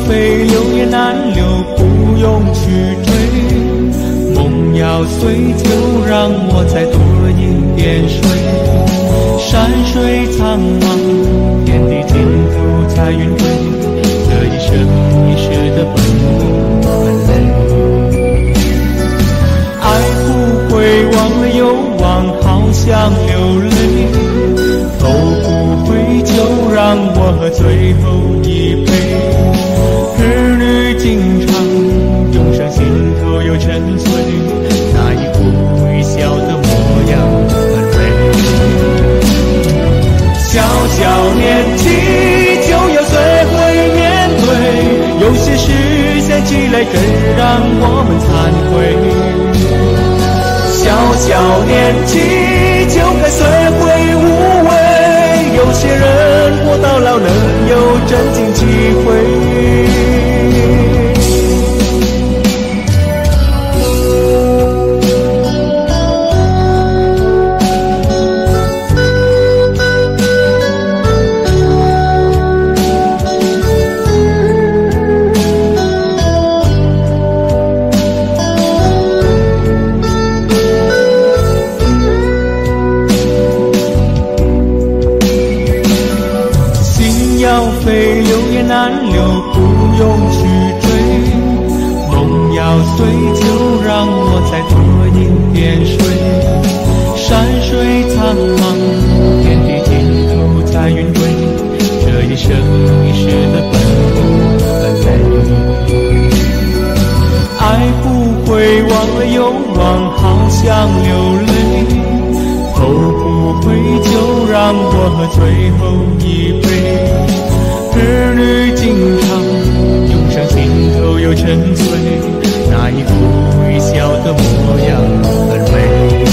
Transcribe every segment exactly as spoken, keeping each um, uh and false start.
飞流也难留，不用去追。梦要碎，就让我再多饮点水。山水苍茫，天地尽头彩云归。这一生一世的奔波很累。爱不会忘了又忘，好想流泪。都不会，就让我喝最后一杯。儿女情长，永生心头又沉醉。那一副微笑的模样很美。小小年纪就要学会面对，有些事想起来真让我们惭愧。小小年纪就该学会无畏，有些人活到老能有真情体会。飞流也难留，不用去追。梦要碎，就让我再多饮点水。山水苍茫，天地尽头彩云归。这一生一世的奔波很累。爱不会忘了又忘，好想流泪。头不回，就让我喝最后一杯。儿女情长，永生心头又沉醉。那一副微笑的模样很美。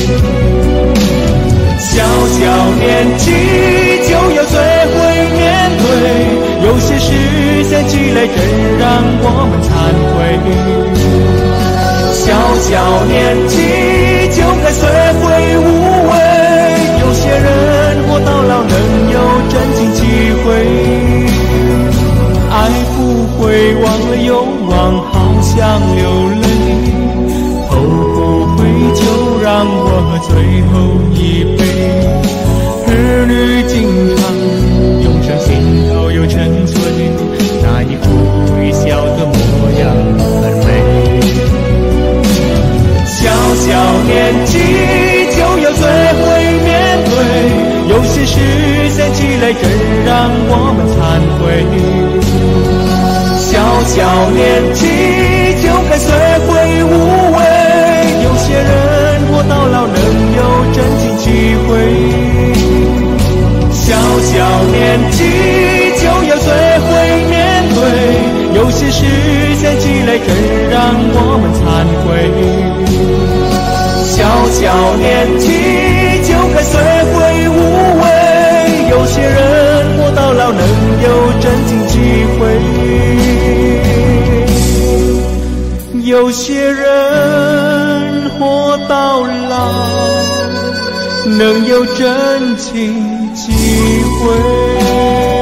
小小年纪就要学会面对，有些事想起来真让我们惭愧。小小年纪就该学会无畏，有些人活到老能有真情体会。爱不会忘了又忘，好想流泪。头不回，就让我喝最后一杯。儿女情长，永生心头又沉醉。那一副微笑的模样很美。小小年纪就要学会面对，有些事想起来真让我们惭愧。小小年纪就该学会无畏，有些人活到老能有真情体会。小小年纪就要学会面对，有些事想起来真让我们惭愧。小小年纪就该学会无畏，有些人活到老能有真情体会。有些人活到老能有真情体会。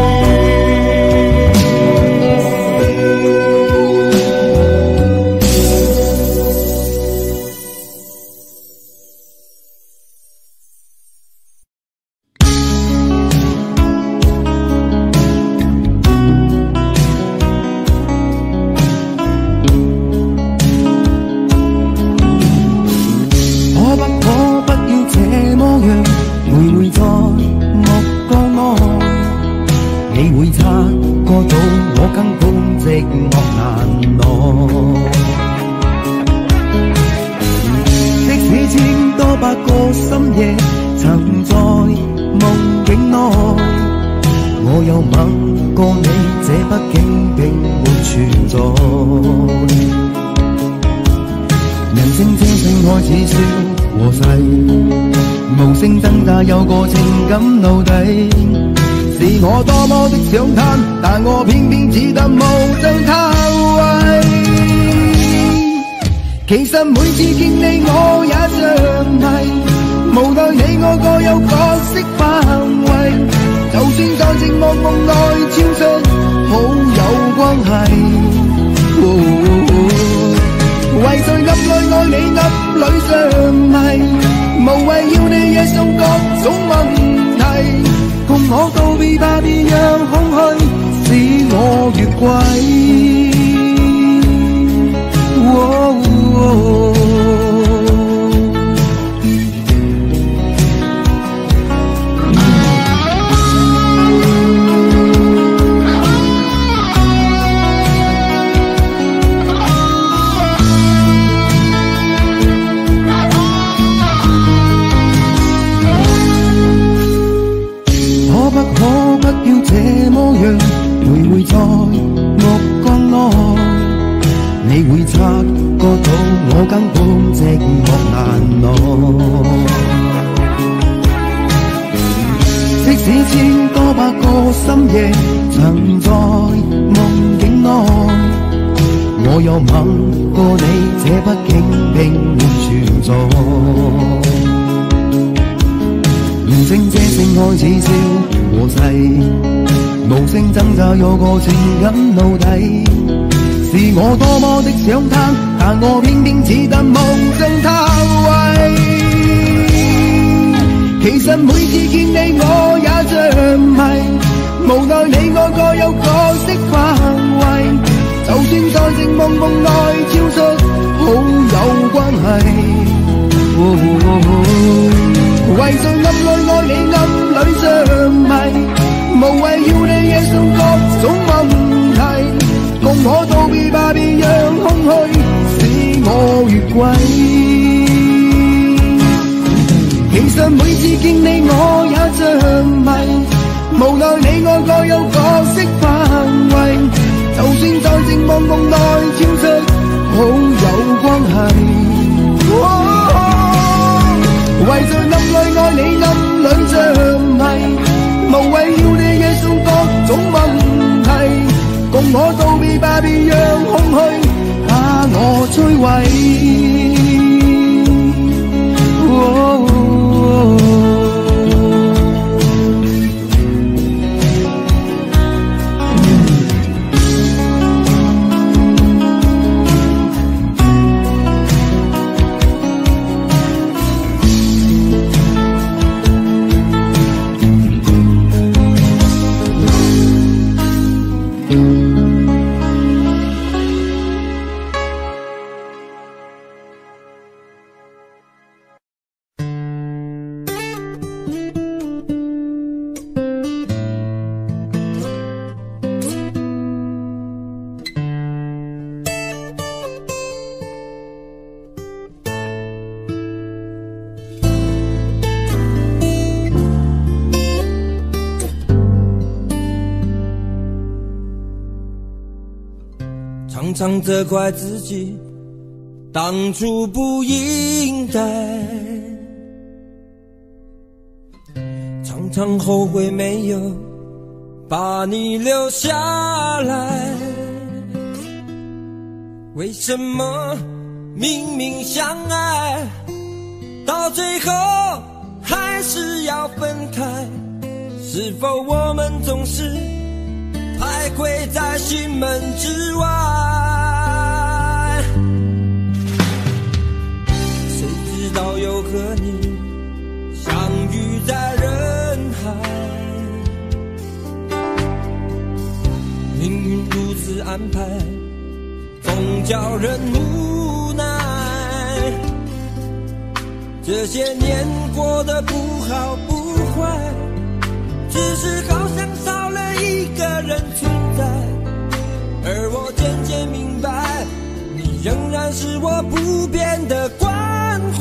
有個情感奴隸，是我多麼的想貪，但我偏偏只得無盡偷慰。其實每次見你我也着迷，無奈你我各有角色範圍，就算在寂寞夢內超出好有關係。 比巴比样空虚，使我越轨。哦哦这么样徘徊在目光内，你會察覺到我根本寂寞難耐。即使千多百個深夜曾在夢境內，我有吻過你，這畢竟並沒存在。無聲這聲愛似笑和逝，無聲掙扎有個情感奴隸，是我多麼的想他，但我偏偏只得無聲他為。其實每次見你我也像迷，無奈你我各有各的範圍，就算在情夢夢內超出好友關係。哦哦哦為誰暗愛愛你暗裏着迷，無謂要你惹上各種問題，共我道別吧，別讓空虛使我越軌。其實每次見你我也着迷，無奈你我各有各色範圍，就算在情夢夢內超出好友關係。哦為在暗裏愛你暗裏着迷，無謂要你惹上各種問題，共我道別吧，別讓空虛把我摧毀。哦常常责怪自己当初不应该，常常后悔没有把你留下来。为什么明明相爱，到最后还是要分开？是否我们总是徘徊在心门之外？谁知道又和你相遇在人海，命运如此安排，总叫人无奈。这些年过得不好不坏，只是好像少了一个人存在，而我渐渐明白，你仍然是我不变的关怀。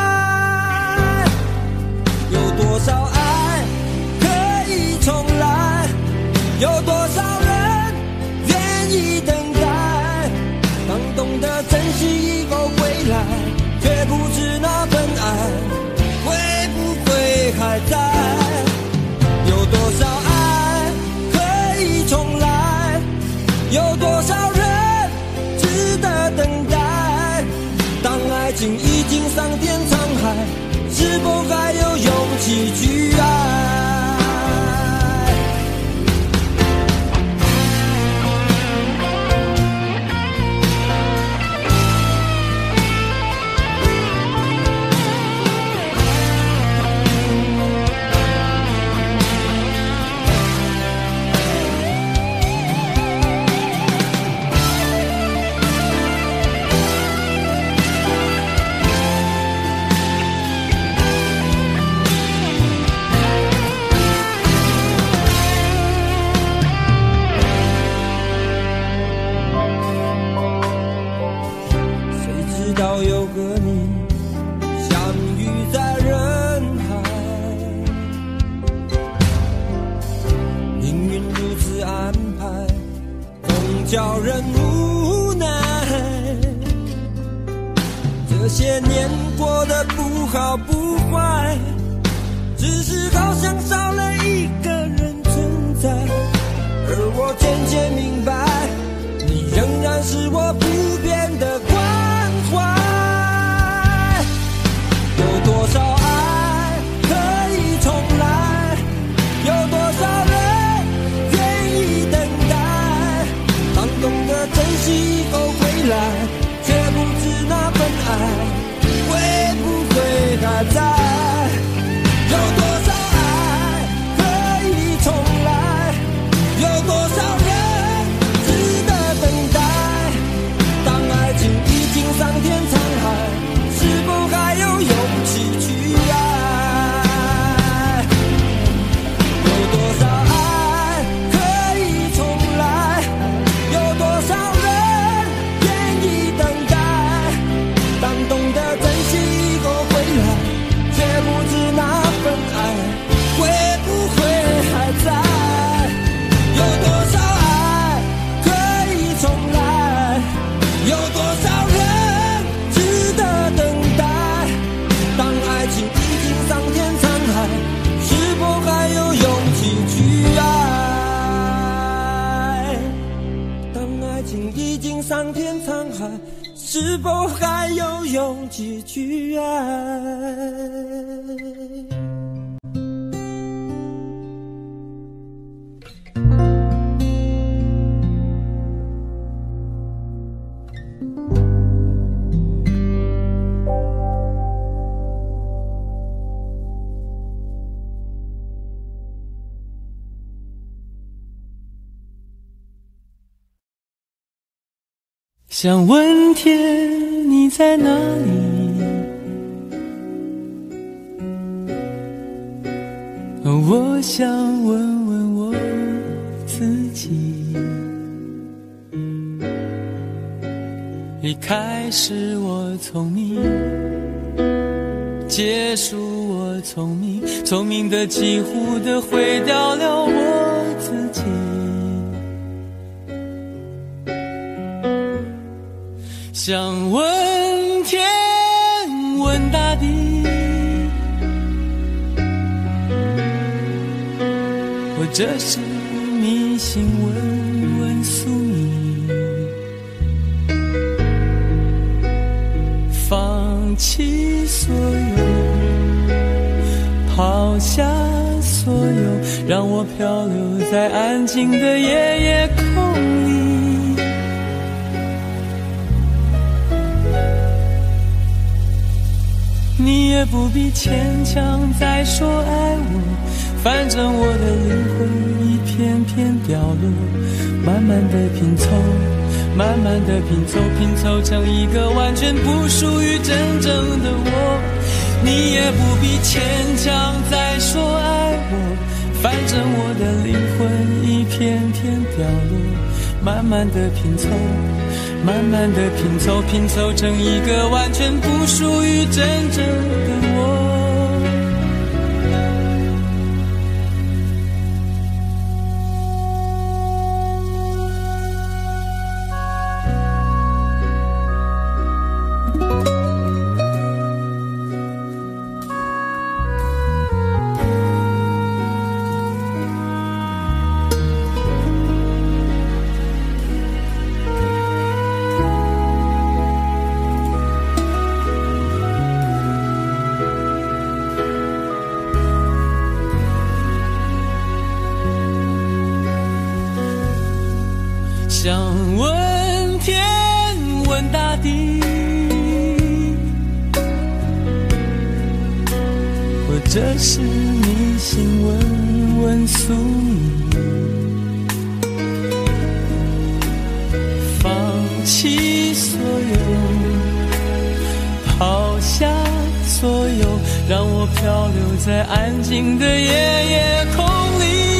有多少爱可以重来，有多少人愿意等待，当懂得珍惜以后归来，却不知那份爱会不会还在。有多少爱可以重来，有多少人值得等待，当爱情已经桑田沧海，是否还有勇气去爱？ 安排，总叫人无奈。这些年过得不好不坏，只是好像少了一个人存在。而我渐渐明白，你仍然是我不变的关怀。有多少爱可以重来，有多少人愿意等待。当懂得珍惜以后回来，却不知那份爱会不会还在。有多少爱可以重来，有多少人值得等待。当爱情已经桑田沧海，是否还有勇气去爱？有多少爱可以重来，有多少人愿意等待。当懂得珍惜以后回来，却不知那份爱会不会还在。有多少爱可以重来，有多少人值得等待。当爱情已经桑田沧海，是否还有勇气去爱？当爱情已经桑田沧海，是否还有勇气去爱？ 想问天你在哪里，我想问问我自己。离开时我聪明，结束我聪明，聪明的几乎的毁掉了我自己。想问天问大地，或者是迷信问问宿命，放弃所有，抛下所有，让我漂流在安静的夜夜空里。你也不必牵强再说爱我，反正我的灵魂一片片掉落，慢慢的拼凑，慢慢的拼凑，拼凑成一个完全不属于真正的我。你也不必牵强再说爱我，反正我的灵魂一片片掉落，慢慢的拼凑，慢慢的拼凑，拼凑成一个完全不属于真正的我。想问天问大地，或者是迷信问问宿命，放弃所有，抛下所有，让我漂流在安静的夜夜空里。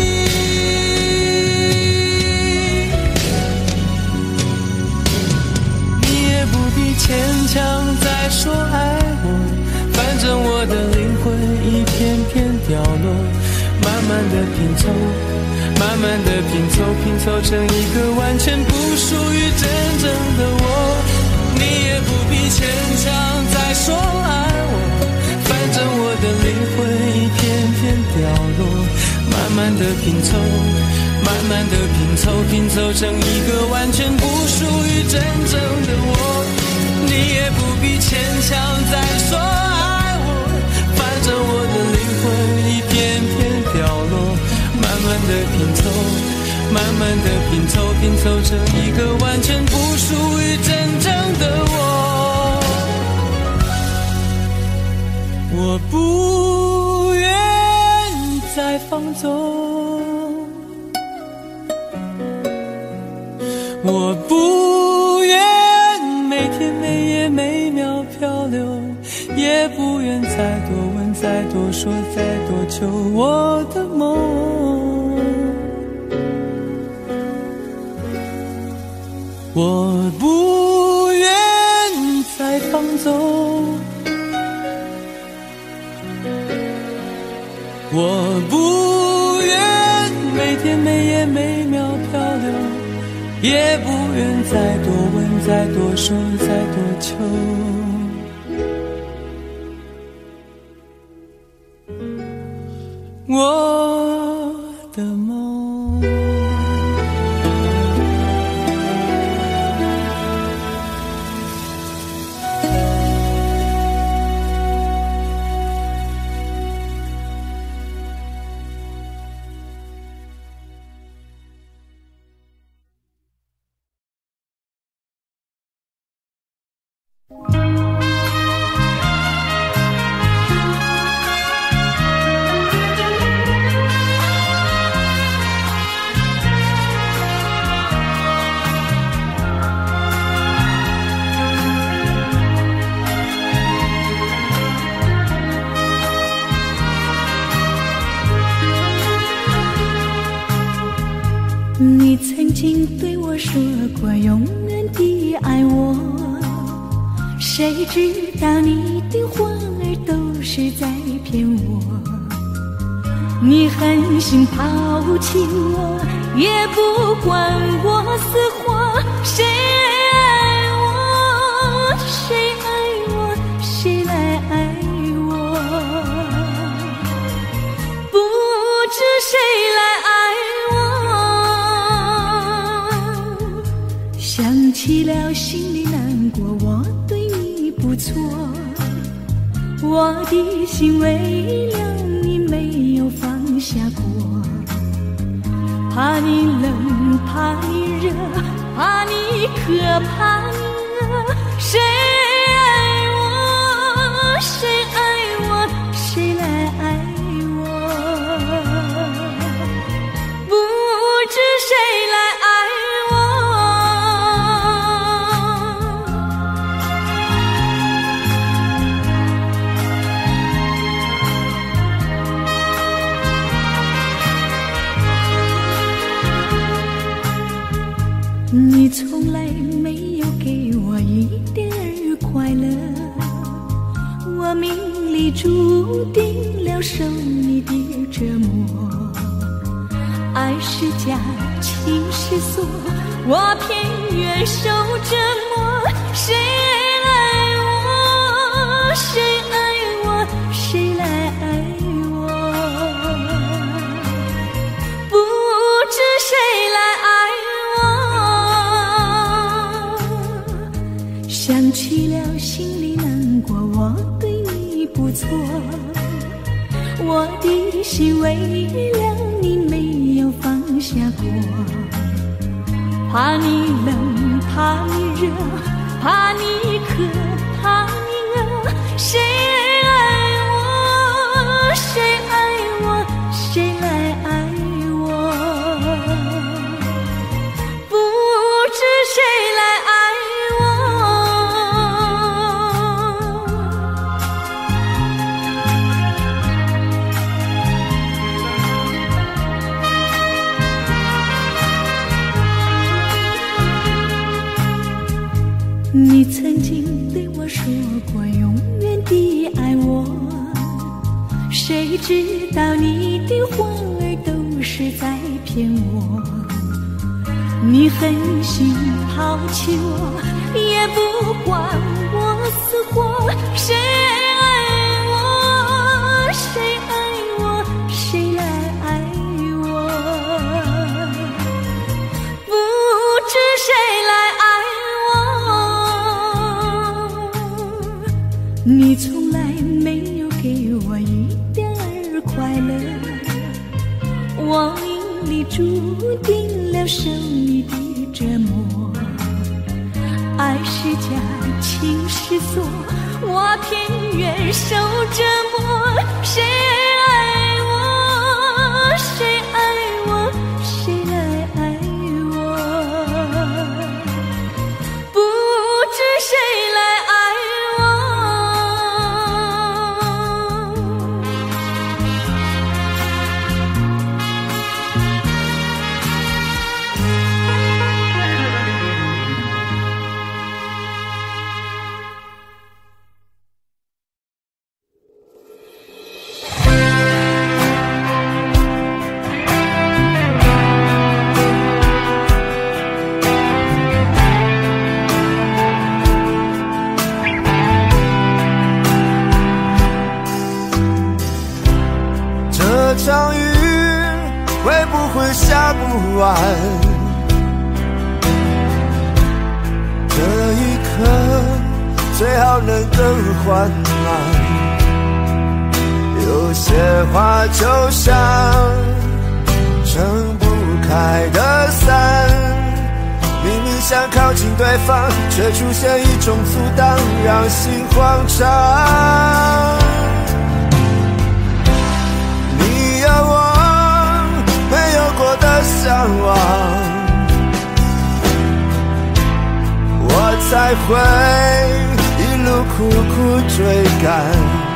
牵强再说爱我，反正我的灵魂一片片掉落，慢慢慢的拼凑，慢慢的拼凑，拼凑成一个完全不属于真正的我。你也不必牵强再说爱我，反正我的灵魂一片片掉落。慢慢的拼凑，慢慢的拼凑，拼凑成一个完全不属于真正的我。你也不必牵强再说爱我，反正我的灵魂一片片掉落。慢慢的拼凑，慢慢的拼凑，拼凑成一个完全不属于真正的我。我不愿再放纵，我不愿每天每夜每秒漂流，也不愿再多问再多说再多求我的梦。我不愿再放纵，我不愿每天每夜每秒漂流，也不愿再多问再多说再多求。我的梦。 你曾经对我说过永远的爱我，谁知道你的话儿都是在骗我。你狠心抛弃我，也不管我死活。谁爱我，谁爱我，谁来爱我，不知谁来爱我。想起了心里难过，我对你不错，我的心为了你没有放下过。怕你冷，怕你热，怕你渴，怕你饿。谁爱我，谁爱我，谁来爱我，不知谁来爱你从来没有给我一点儿快乐，我命里注定了受你的折磨。爱是假，情是锁，我偏愿受折磨。谁爱我，谁爱我，谁来爱我，不知谁来爱我。想起了心里难过，我对你不错，我的心为了你没有放下过。怕你冷，怕你热，怕你渴，怕你饿。谁爱我，谁爱我，谁来爱我，不知谁来爱你曾经对我说过永远的爱我，谁知道你的话儿你狠心抛弃我，也不管我死活。谁爱我，谁爱我，谁来爱我？不知谁来爱我。你从来没有给我一点儿快乐，我命里注定了受你的折磨。爱是假，情是错，我偏愿受折磨。谁爱我，谁爱我，谁来爱我？不知谁来爱这场雨会不会下不完？这一刻最好能更缓慢。有些话就像撑不开的伞，明明想靠近对方，却出现一种阻挡，让心慌张。有我没有过的向往，我才会一路苦苦追赶。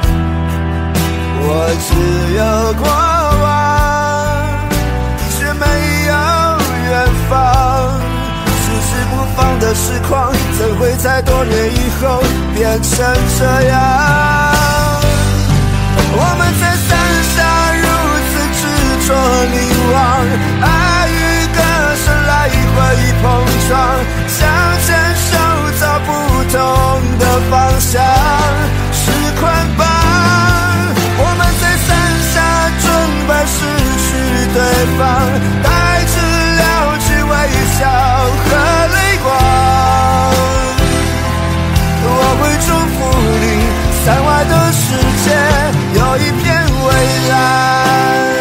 我只有过往，却没有远方。迟迟不放的实况，怎会在多年以后变成这样？我们在伞下如执着凝望，爱与歌声来回碰撞，想牵手找不同的方向，是捆绑。我们在伞下准备失去对方，带着了解微笑和泪光。我会祝福你，伞外的世界有一片蔚蓝。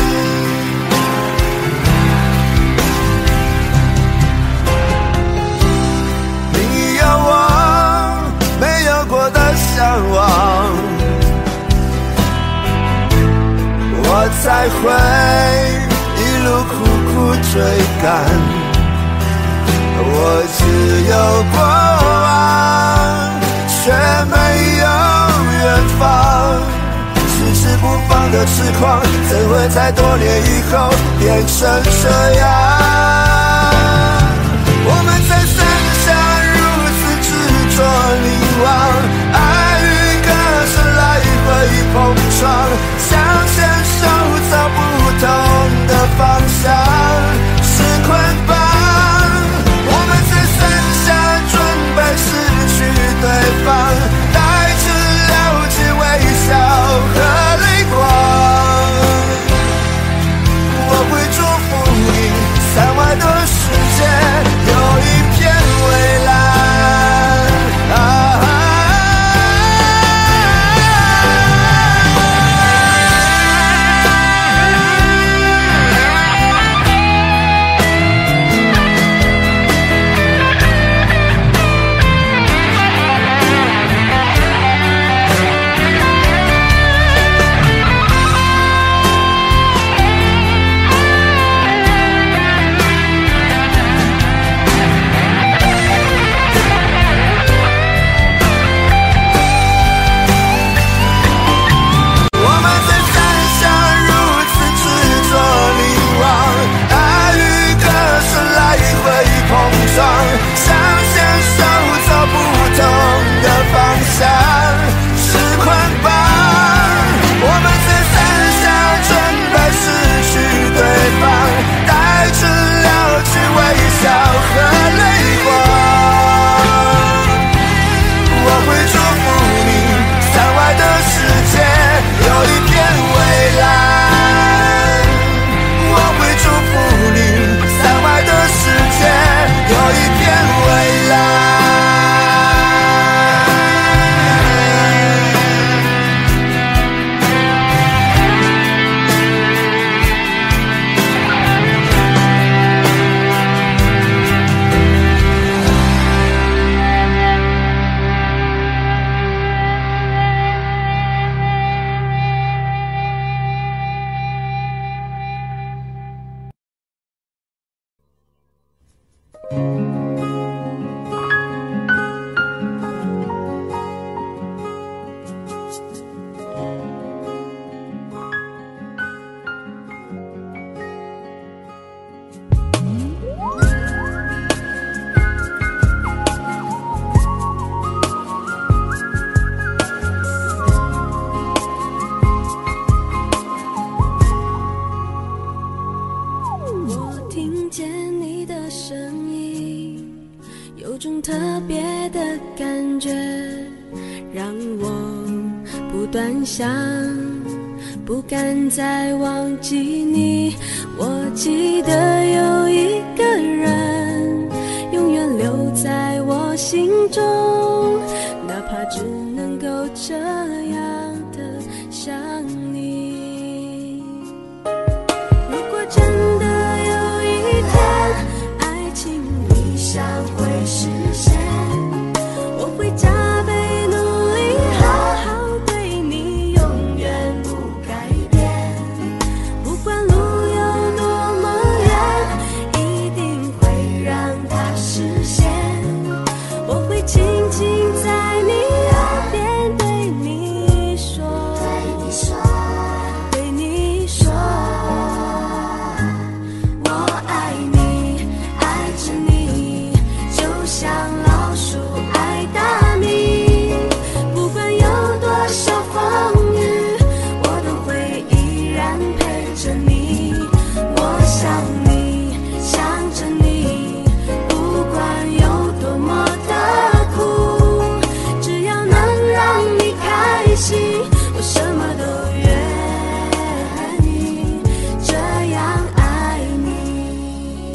向往，我才会一路苦苦追赶。我只有过往，却没有远方。迟迟不放的痴狂，怎会在多年以后变成这样？我们在伞下如此执着凝望，爱与歌声来回碰撞，想牵手找不同的方向，是捆绑。我们在伞下准备失去对方，带着了解微笑和泪光。我会祝福你，伞听见你的声音，有种特别的感觉，让我不断想，不敢再忘记你。我记得有一个人永远留在我心中，哪怕只能够这样的想你。如果真的有一天爱情理想会实现，我会加倍努力好好对你，永远不改变。不管路有多么远，一定会让它实现。我会轻轻在你耳边对你说，对你说，我爱你，爱着你，就像老鼠爱大米。不管有多少风雨，我都会依然陪着你。我想你，想着你，不管有多么的苦，只要能让你开心，我什么都愿意，这样爱你。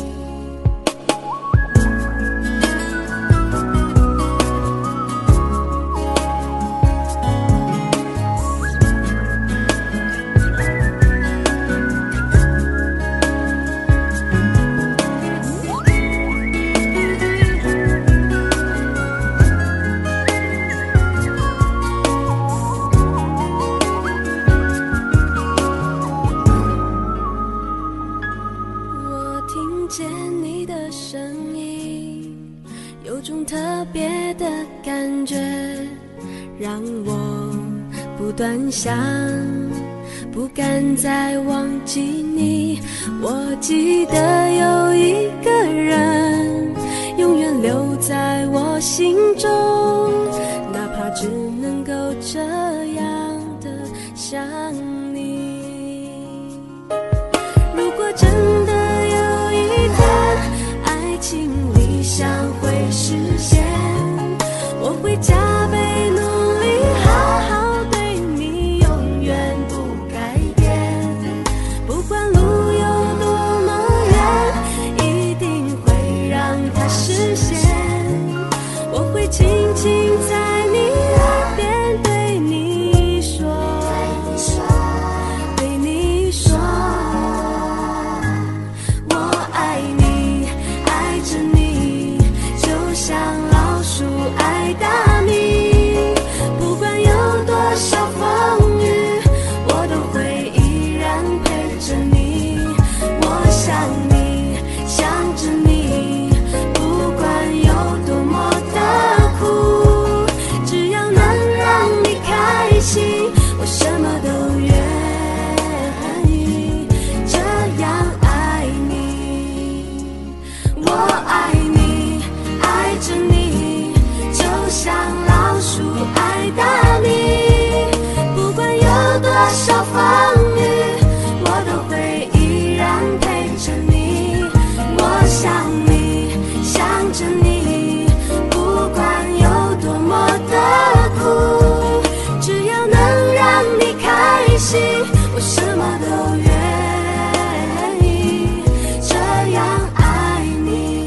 我听见你的声音，有种特别的感觉，让我不断想，不敢再忘记你。我记得有一个人永远留在我心中，哪怕只能够这样的想你。如果真的有一天爱情理想会实现，我会加倍努力好好对你，永远不改变。不管路有多么远，一定会让它实现。我会轻轻在你耳边对你说，对你说，我爱你，爱着你，就像老鼠爱大米。不管有多少风雨，我都会依然陪着你。我想你，想着你，不管有多么的苦，只要能让你开心，我什么都愿意，这样爱你。我爱你，爱着你，就像老鼠爱大米。不管有多少风雨，我都会依然陪着你。我想你，想着你，不管有多么的苦，只要能让你开心，我什么都愿意，这样爱你。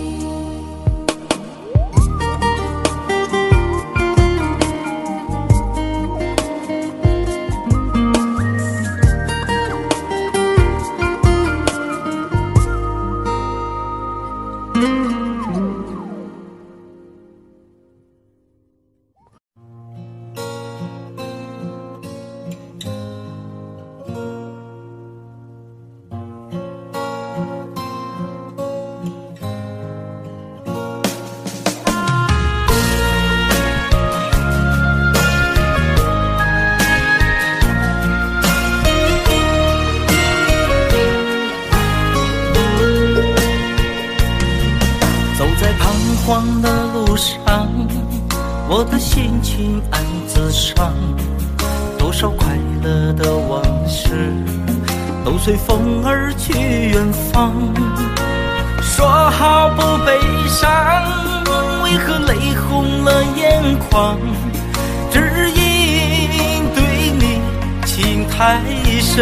慌的路上，我的心情暗自伤，多少快乐的往事都随风而去远方。 好不悲伤，为何泪红了眼眶？只因对你情太深。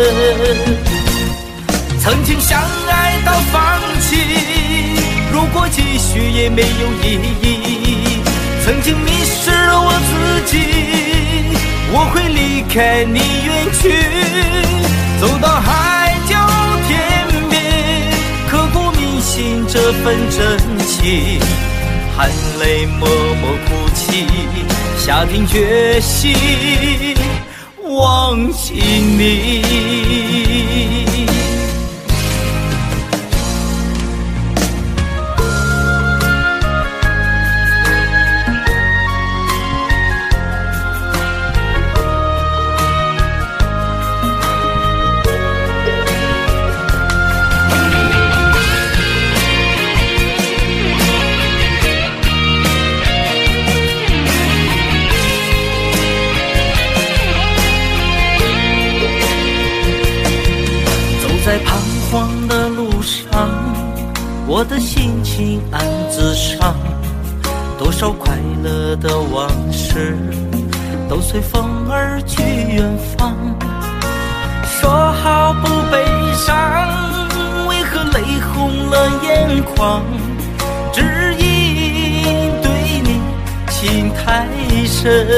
曾经相爱到放弃，如果继续也没有意义。曾经迷失了我自己，我会离开你远去，走到海角天边，刻骨铭心这份真情，含泪默默哭泣，下定决心忘记你。在彷徨的路上，我的心情暗自伤，多少快乐的往事都随风而去远方。说好不悲伤，为何泪红了眼眶？只因对你情太深。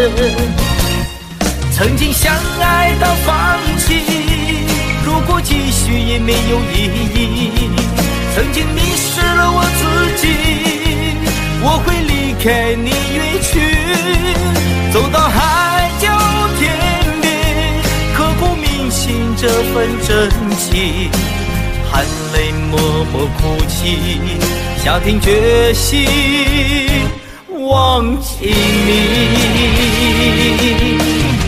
曾经相爱到放弃，如果继续也没有意义。曾经迷失了我自己，我会离开你远去，走到海角天边，刻骨铭心这份真情，含泪默默哭泣，下定决心忘记你。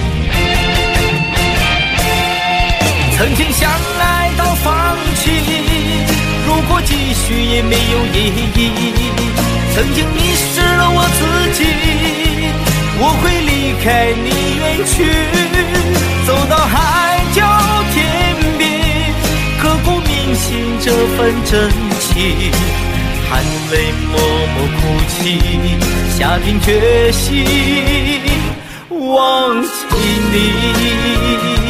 曾经相爱到放弃，如果继续也没有意义。曾经迷失了我自己，我会离开你远去，走到海角天边，刻骨铭心这份真情，含泪默默哭泣，下定决心忘记你。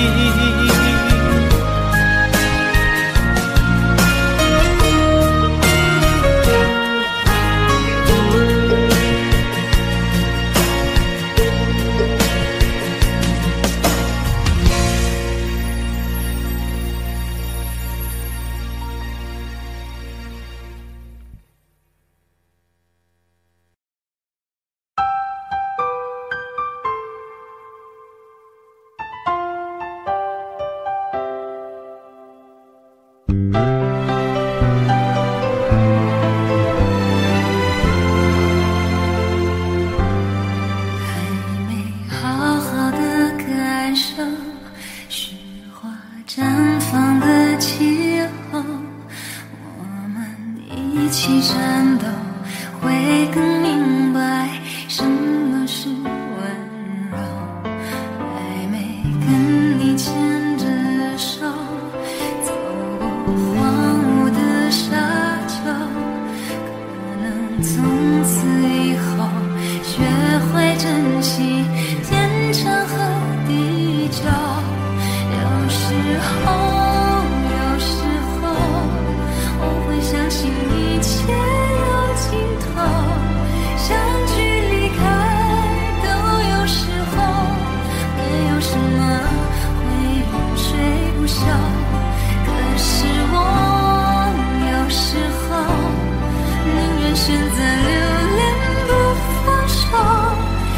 选择留恋不放手，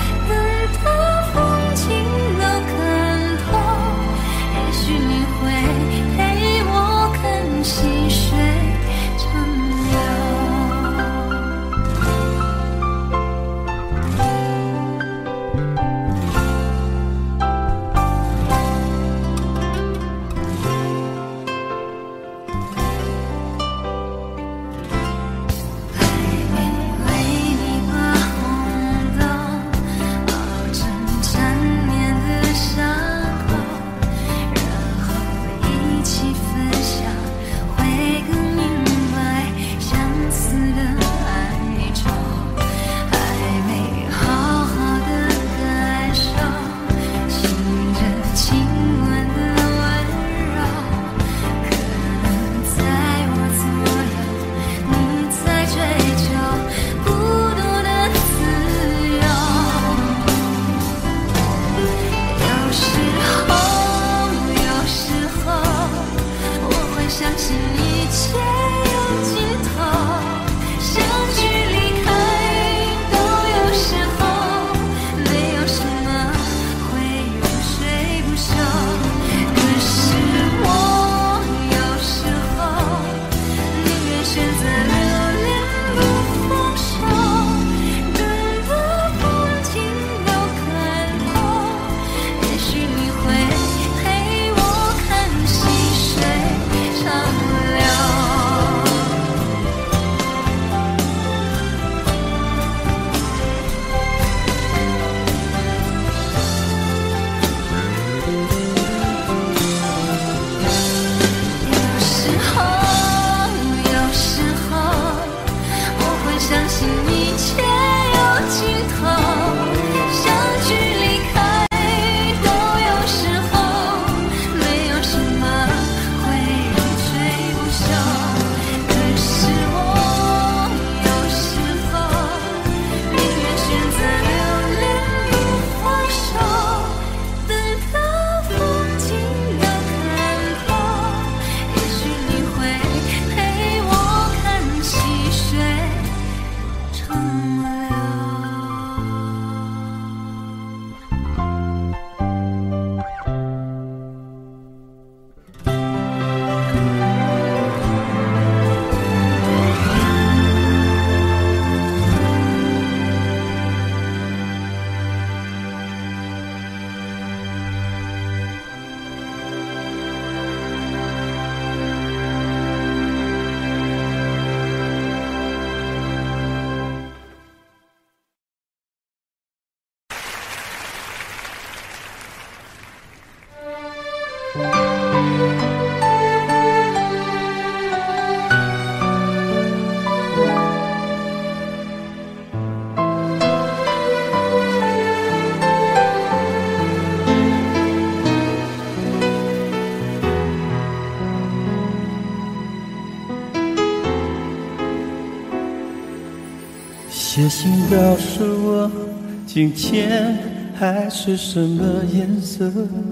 写信告诉我，今天海是什么颜色？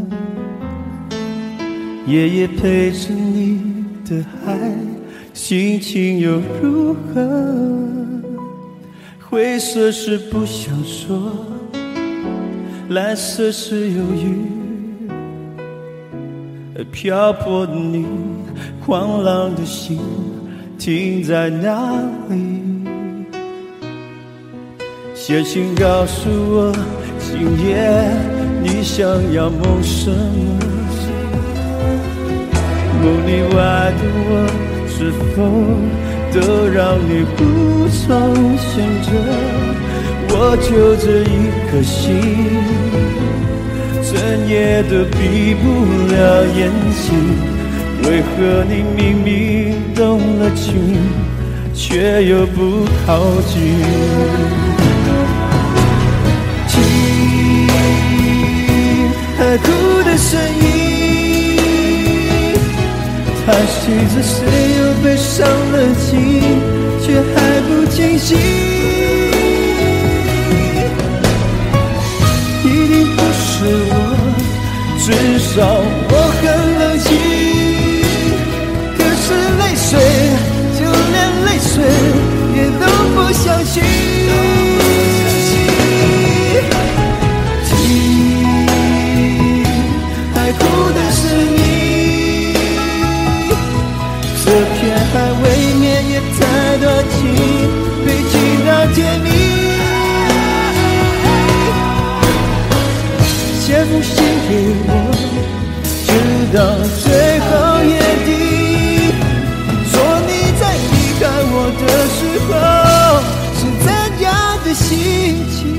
夜夜陪着你的海，心情又如何？灰色是不想说，蓝色是忧郁，而漂泊的你，狂浪的心停在哪里？写信告诉我，今夜你想要梦什么？梦里外的我，是否都让你无从选择？我就这一颗心，整夜都闭不了眼睛。为何你明明动了情，却又不靠近？海哭的声音，叹息着谁又被伤了心，却还不清醒。一定不是我，至少我很冷静。可是泪水，就连泪水也都不相信。海哭的声音，这片海未免也太多情，被情到甜蜜。写封信给我，直到最后夜底，说你在离开我的时候是怎样的心情。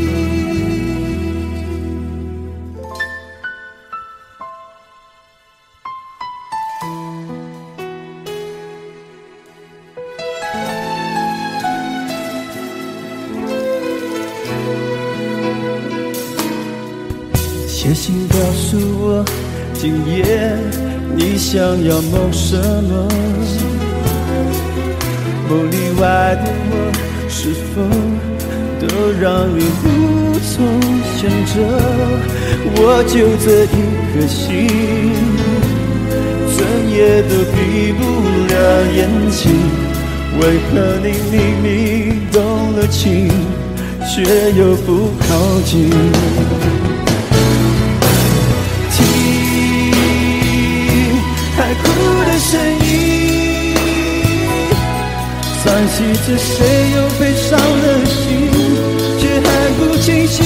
写信告诉我，今夜你想要梦什么？梦里外的我，是否都让你无从选择？我就这一颗心，整夜都闭不了眼情，为何你明明动了情，却又不靠近？听海哭的声音，算系着谁又悲伤了心，却还不清醒。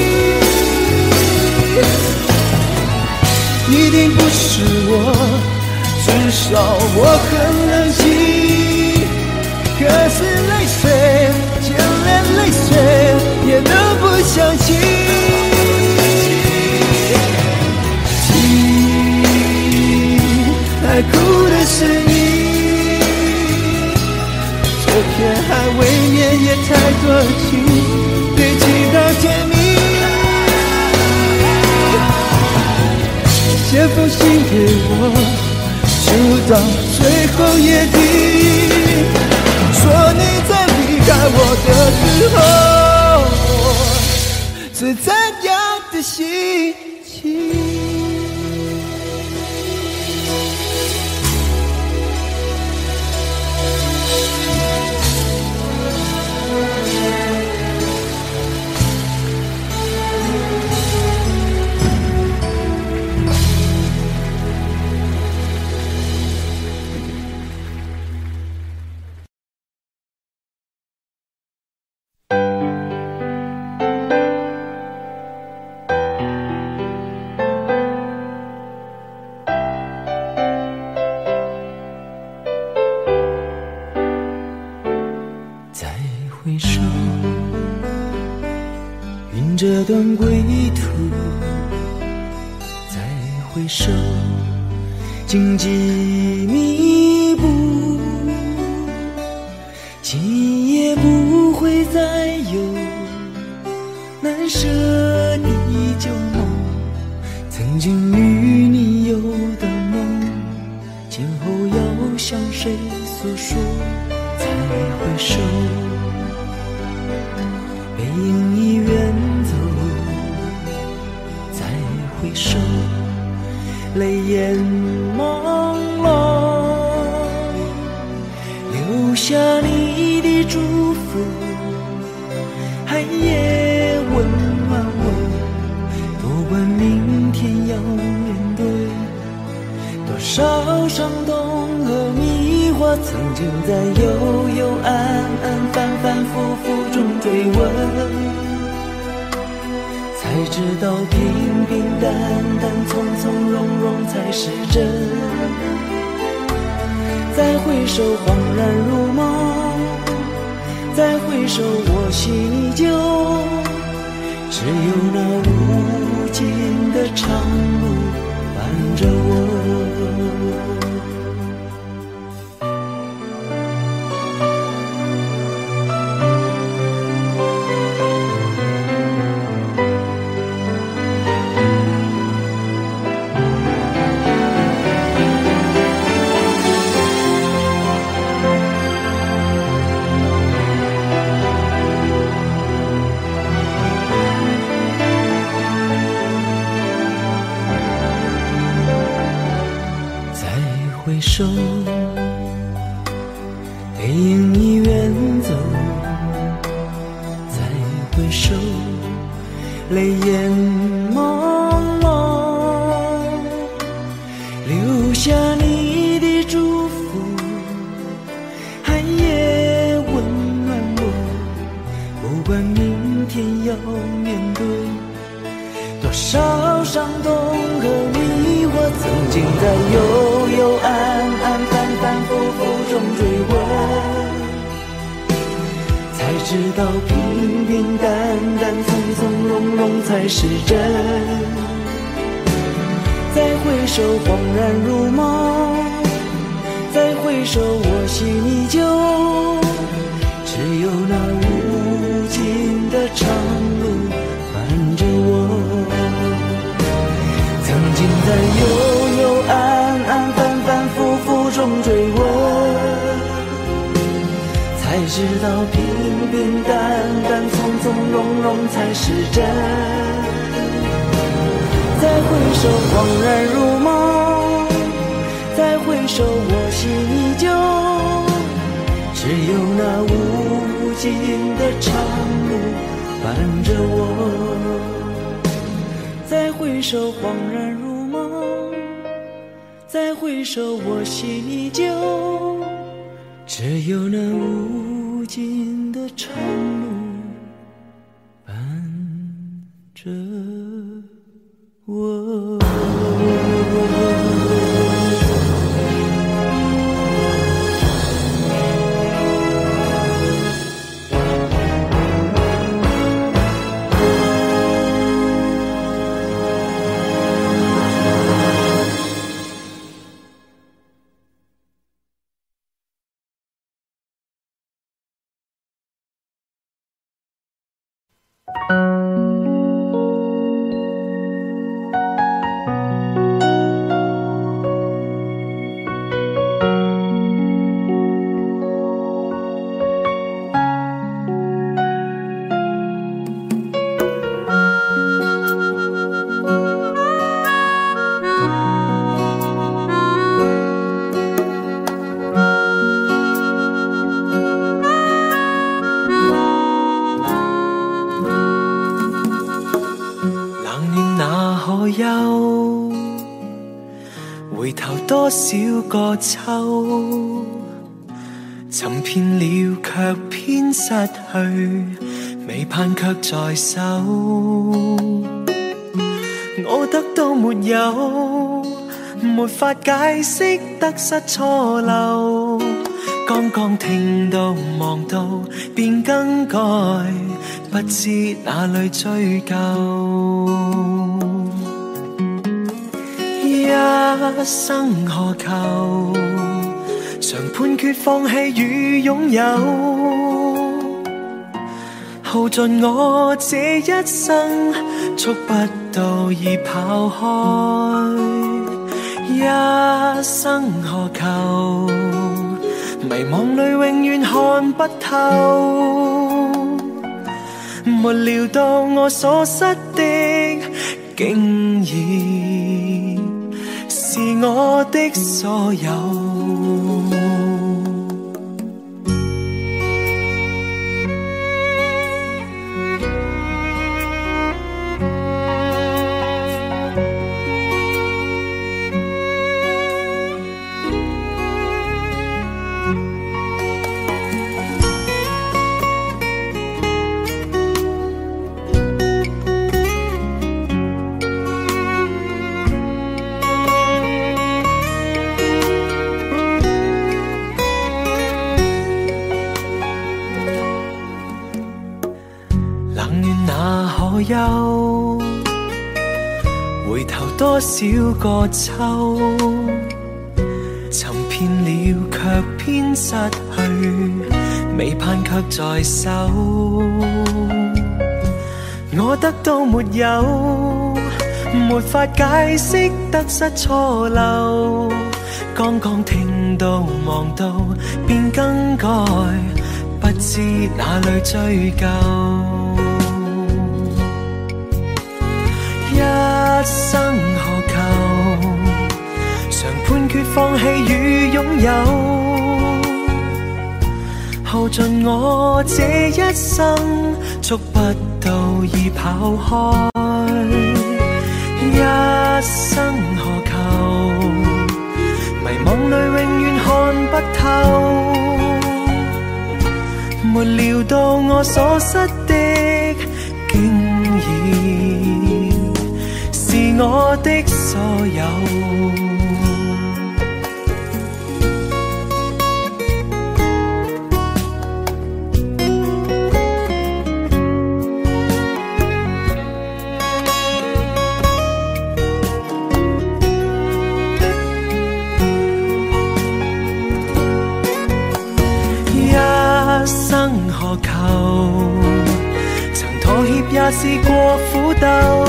一定不是我，至少我很冷静。可是泪水，就连泪水也都不相信。听海哭的声音，这片海未免也太多情，堆积到天明。写封信给我，就到最后夜底，说你在离开我的时候是怎样的心情。这段归途，再回首，荆棘密布，今夜不会再有难舍的旧梦，曾经与你有的梦，今后要向谁诉说？再回首，背影已远走，再回首，泪眼朦胧，留下你的祝福，寒夜温暖我。不管明天要面对多少伤痛和迷惑，曾经在幽幽暗暗、反反复复中追问。才知道平平淡淡、从从容容才是真。再回首，恍然如梦；再回首，我心依旧。只有那无尽的长路伴着我。回首，背影已远走，再回首，泪眼朦胧，留下你的祝福，寒夜温暖我。不管明天要面对多少伤痛和迷惑，曾经在幽幽暗暗、反反复复中追问，才知道平平淡淡、从从容容才是真。再回首，恍然如梦；再回首，我心依旧。只有那无尽的长路伴着我。曾经在幽幽暗暗、反反复复中追问，才知道平平淡淡、从从容容才是真。再回首，恍然如梦；再回首，我心依旧。 有那无尽的长路伴着我。再回首，恍然如梦；再回首，我心依旧。只有那无尽的长路伴着我。 多少個秋，尋遍了卻偏失去，未盼卻在手。我得到沒有，沒法解釋得失錯漏。剛剛聽到望到便更改，不知哪裏追究。一生何求，常判決放棄與擁有，耗盡我這一生，觸不到已跑開。一生何求，迷惘裏永遠看不透，沒料到我所失的竟然是我的所有。憂，回頭多少個秋，尋遍了卻偏失去，未盼卻在手。我得到沒有，沒法解釋得失錯漏。剛剛聽到望到便更改，不知哪裏追究。一生何求，常判決放棄與擁有，耗盡我這一生，觸不到已跑開。一生何求，迷惘裏永遠看不透，沒料到我所失的竟然是我的所有。一生何求，曾妥協也試過苦鬥，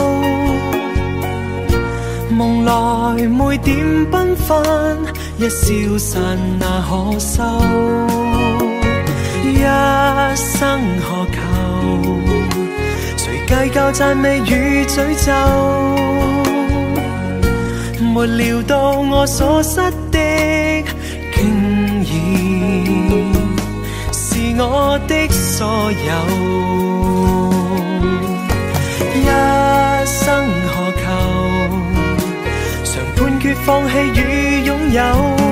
夢來每點繽紛，一消散那可收。一生何求，誰計較讚美與詛咒，沒料到我所失的竟然我的所有，一生何求？常判決放棄與擁有。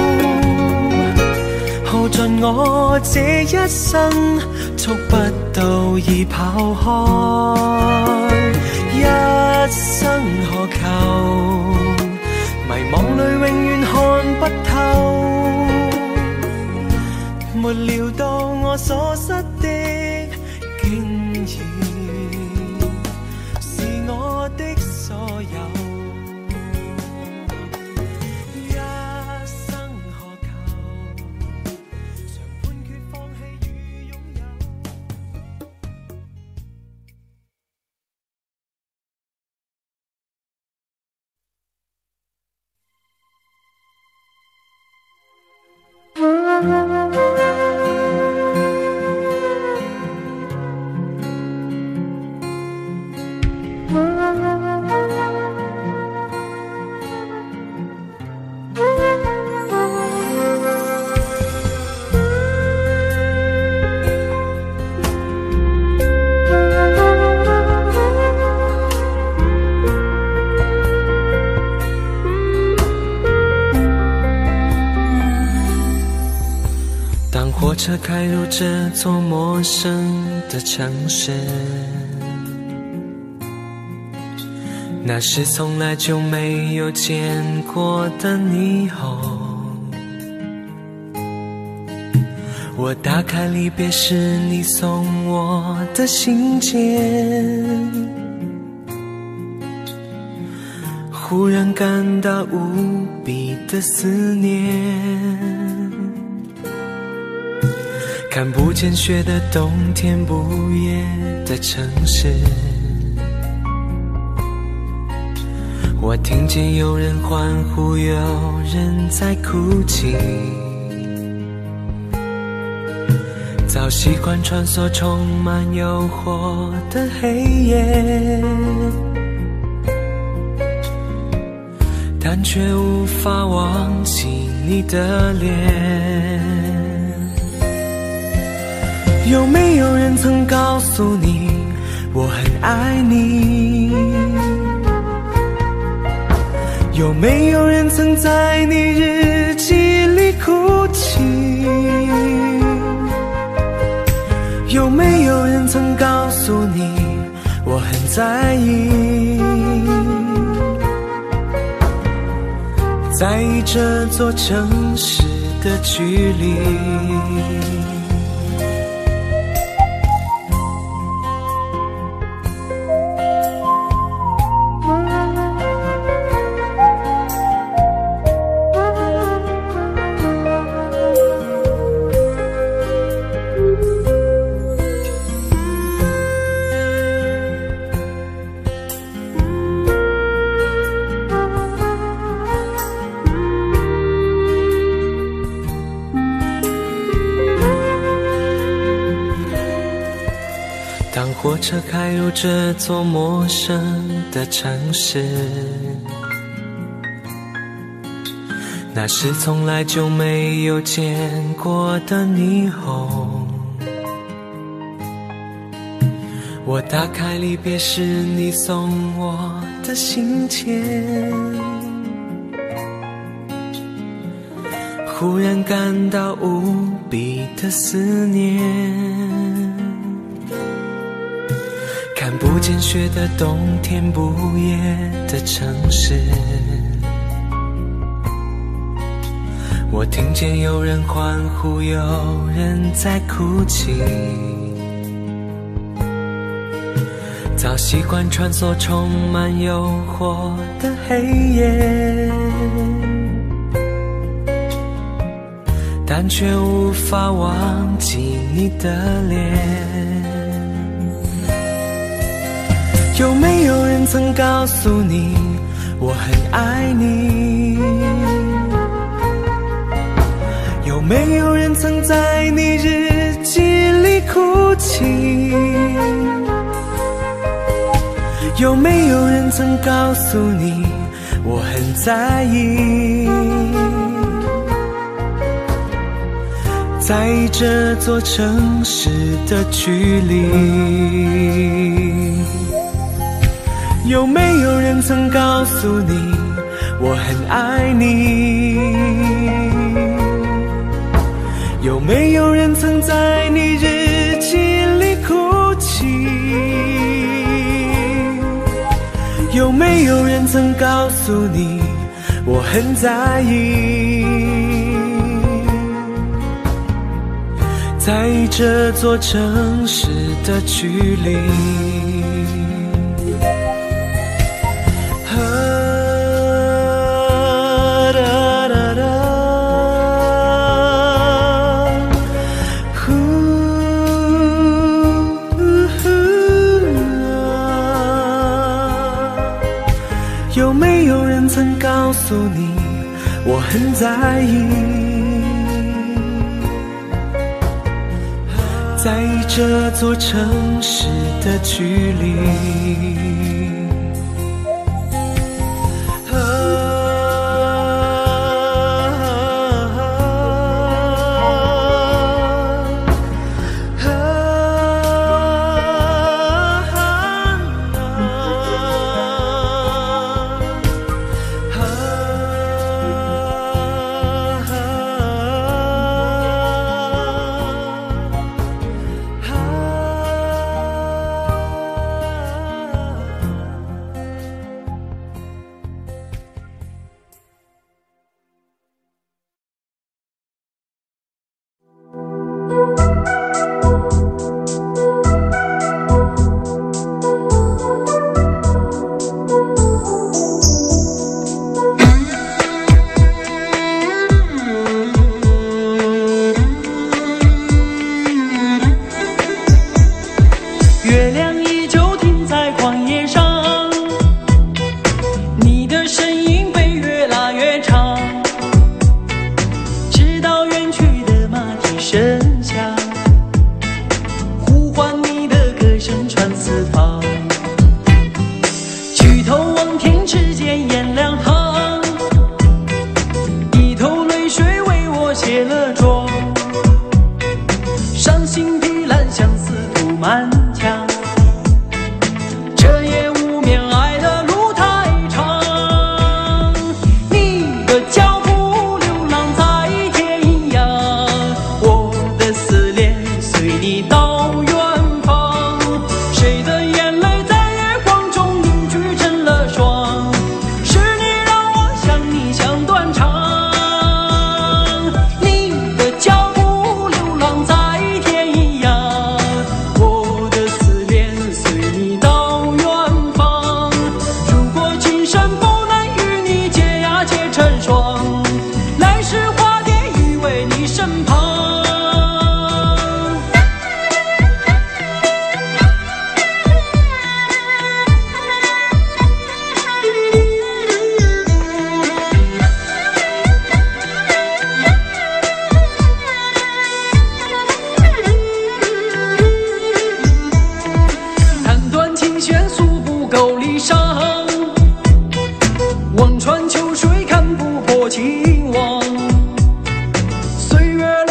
耗盡我這一生，觸不到已跑開，一生何求？迷惘裏永遠看不透，沒料到我所失的，竟然是我的所有。火车开入这座陌生的城市，那是从来就没有见过的霓虹。我打开离别时你送我的信件，忽然感到无比的思念。看不见雪的冬天，不夜的城市，我听见有人欢呼，有人在哭泣。早习惯穿梭充满诱惑的黑夜，但却无法忘记你的脸。有没有人曾告诉你我很爱你？有没有人曾在你日记里哭泣？有没有人曾告诉你我很在意？在意这座城市的距离。当火车开入这座陌生的城市，那是从来就没有见过的霓虹。我打开离别时你送我的信件，忽然感到无比的思念。看不见雪的冬天，不夜的城市，我听见有人欢呼，有人在哭泣。早习惯穿梭充满诱惑的黑夜，但却无法忘记你的脸。有没有人曾告诉你我很爱你？有没有人曾在你日记里哭泣？有没有人曾告诉你我很在意？ 在这座城市的距离。有没有人曾告诉你我很爱你？有没有人曾在你日记里哭泣？有没有人曾告诉你我很在意？在这座城市的距离。有没有人曾告诉你我很在意？在这座城市的距离。 月亮依旧停在旷野上，你的身影被越拉越长，直到远去的马蹄声响，呼唤你的歌声传四方。举头望天，只见颜良堂，一头泪水为我卸了妆，伤心的蓝相思涂满墙。这夜无眠，爱的路太长，你的脚步流浪在天涯，我的思念随你到远方。谁的眼泪在月光中凝聚成了霜？是你让我想你想断肠。你的脚步流浪在天涯，我的思念随你到远方。如果今生不能与你结呀结成双，来世化蝶依偎你身旁。弹断琴弦诉不够离殇，望穿秋水看不破情网。岁月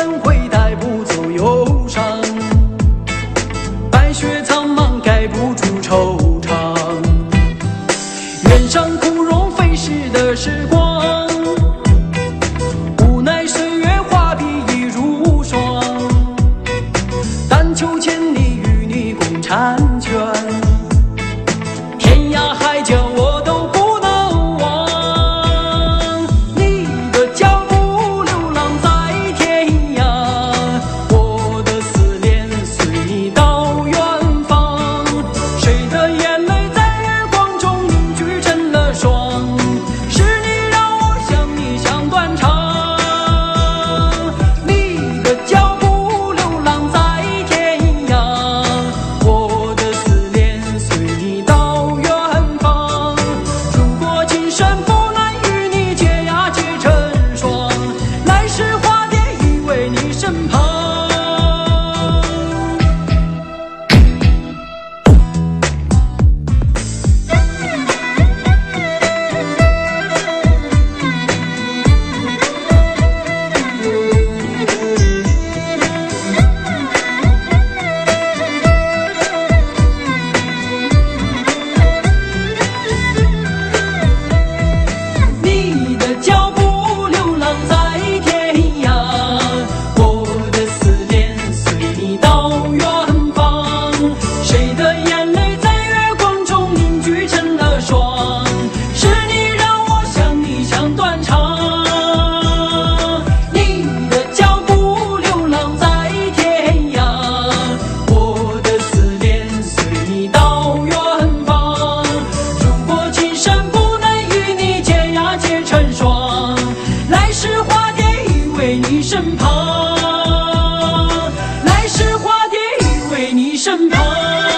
身旁。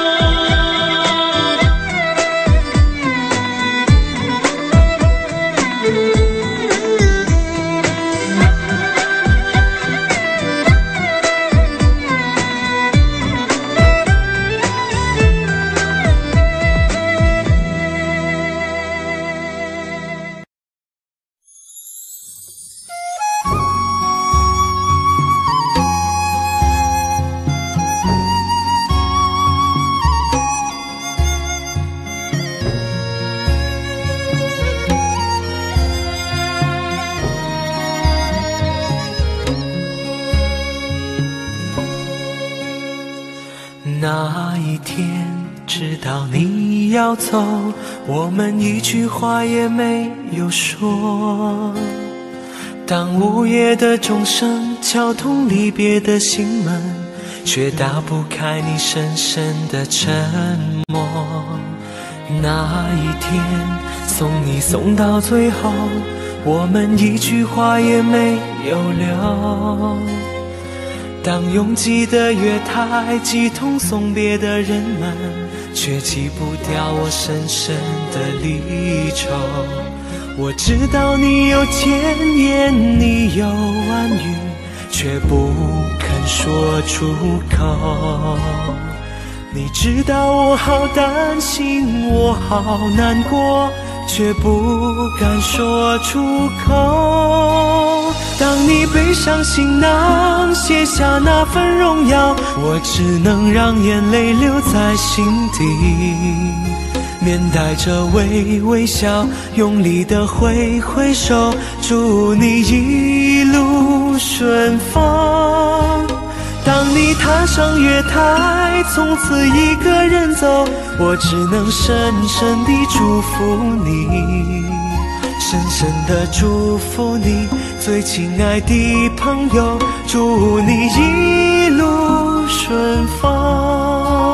那一天知道你要走，我们一句话也没有说。当午夜的钟声敲痛离别的心门，却打不开你深深的沉默。那一天送你送到最后，我们一句话也没有留。当拥挤的月台挤痛送别的人们，却挤不掉我深深的离愁。我知道你有千言，你有万语，却不肯说出口。你知道我好担心，我好难过，却不敢说出口。当你背上行囊，卸下那份荣耀，我只能让眼泪留在心底，面带着微微笑，用力地挥挥手，祝你一路顺风。当你踏上月台，从此一个人走，我只能深深地祝福你，深深地祝福你，最亲爱的朋友，祝你一路顺风。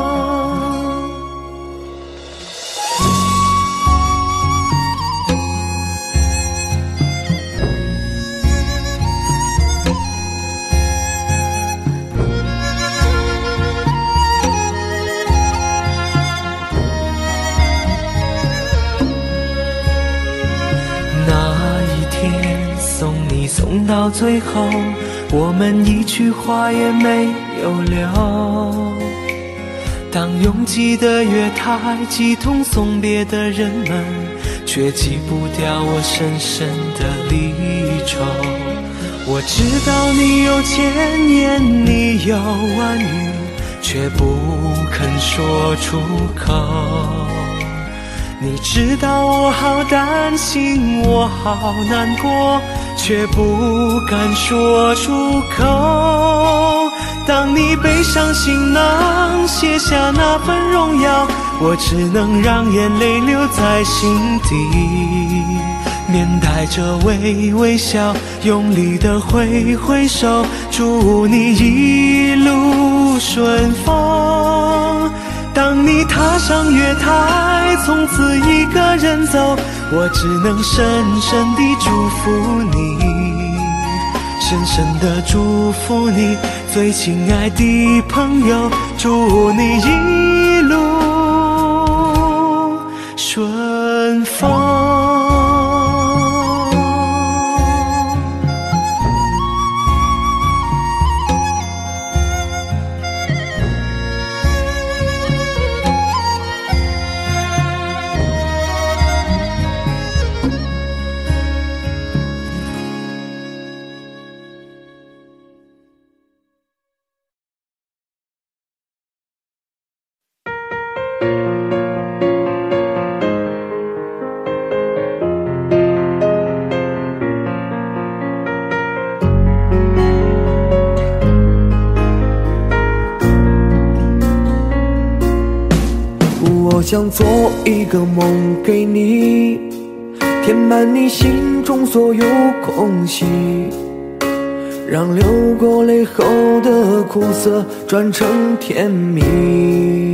送到最后，我们一句话也没有留。当拥挤的月台挤痛送别的人们，却挤不掉我深深的离愁。我知道你有千言，你有万语，却不肯说出口。你知道我好担心，我好难过，却不敢说出口。当你背上行囊，卸下那份荣耀，我只能让眼泪留在心底，面带着微微笑，用力地挥挥手，祝你一路顺风。当你踏上月台，从此一个人走，我只能深深地祝福你，深深地祝福你，最亲爱的朋友，祝你一路顺风。 我想做一个梦给你，填满你心中所有空隙，让流过泪后的苦涩转成甜蜜。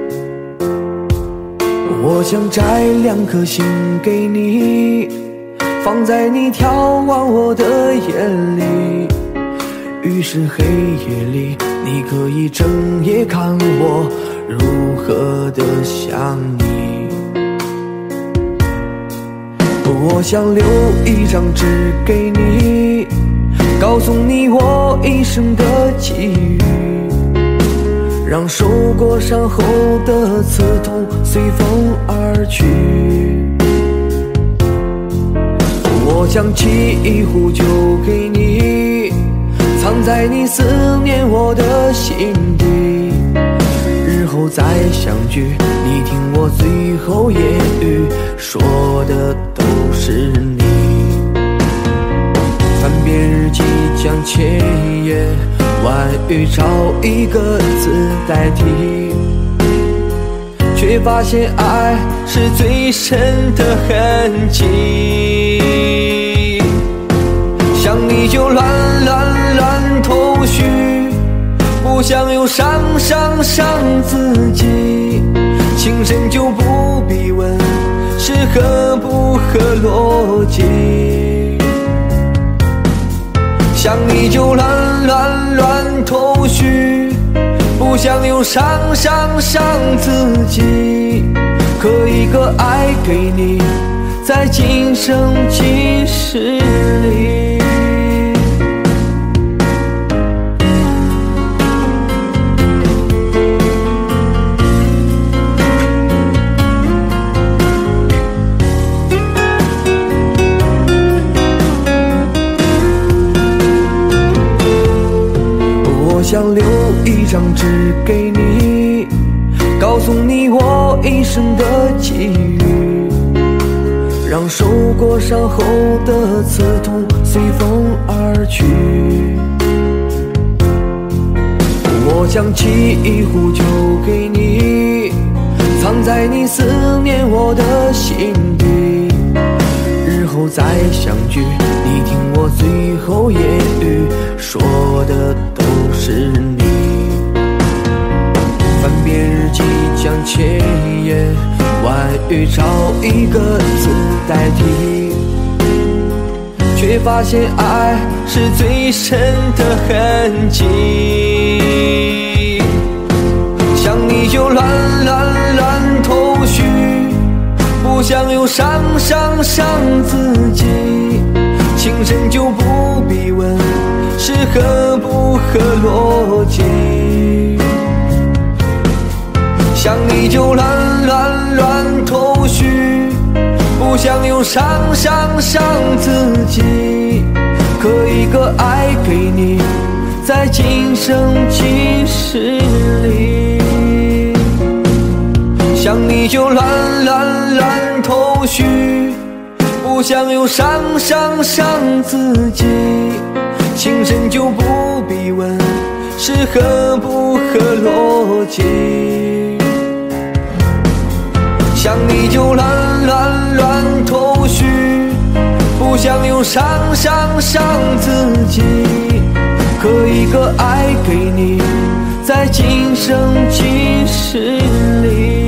我想摘两颗心给你，放在你眺望我的眼里，与于是黑夜里，你可以整夜看我如何的想你。我想留一张纸给你，告诉你我一生的际遇，让受过伤后的刺痛随风而去。我将沏一壶酒给你，藏在你思念我的心底，日后再相聚，你听我最后言语，说的都是你。翻遍日记将千言万语找一个字代替，却发现爱是最深的痕迹。想你就乱乱乱头绪，不想又伤伤伤自己，情深就不必问是合不合逻辑。想你就乱乱乱头绪，不想又伤伤伤自己，刻一个爱给你，在今生今世里。我想留一张纸给你，告诉你我一生的际遇，让受过伤后的刺痛随风而去。我将沏一壶酒给你，藏在你思念我的心底，日后再相聚，你听我最后言语，说的都是你。翻遍日记将千言万语找一个字代替，却发现爱是最深的痕迹。想你就乱乱乱头绪，不想又伤伤伤自己，情深就不必问是合不合逻辑。想你就乱乱乱头绪，不想又伤伤伤自己，刻一个爱给你，在今生今世里。想你就乱乱乱头绪，不想又伤伤伤自己，情深就不必问是合不合逻辑。想你就乱乱乱头绪，不想又伤伤伤自己，刻一个爱给你，在今生今世里。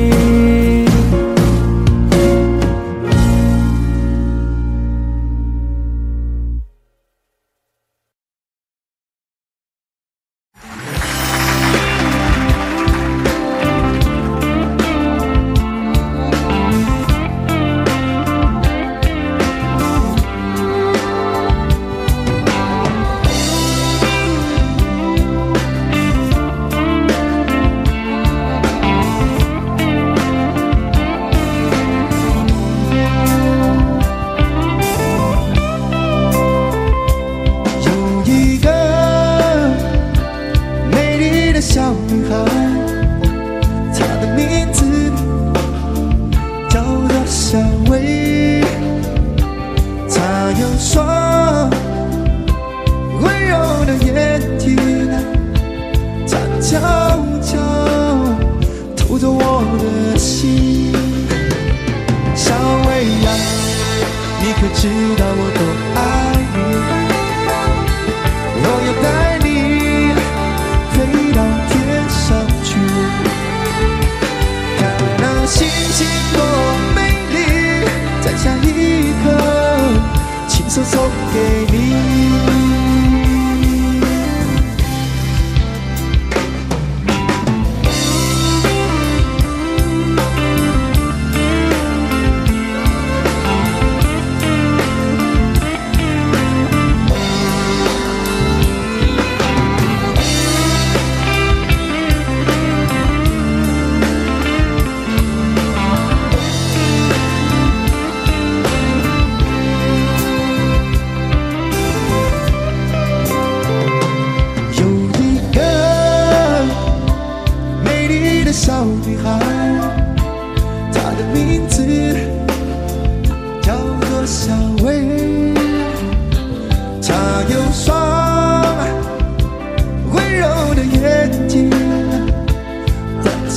送给你。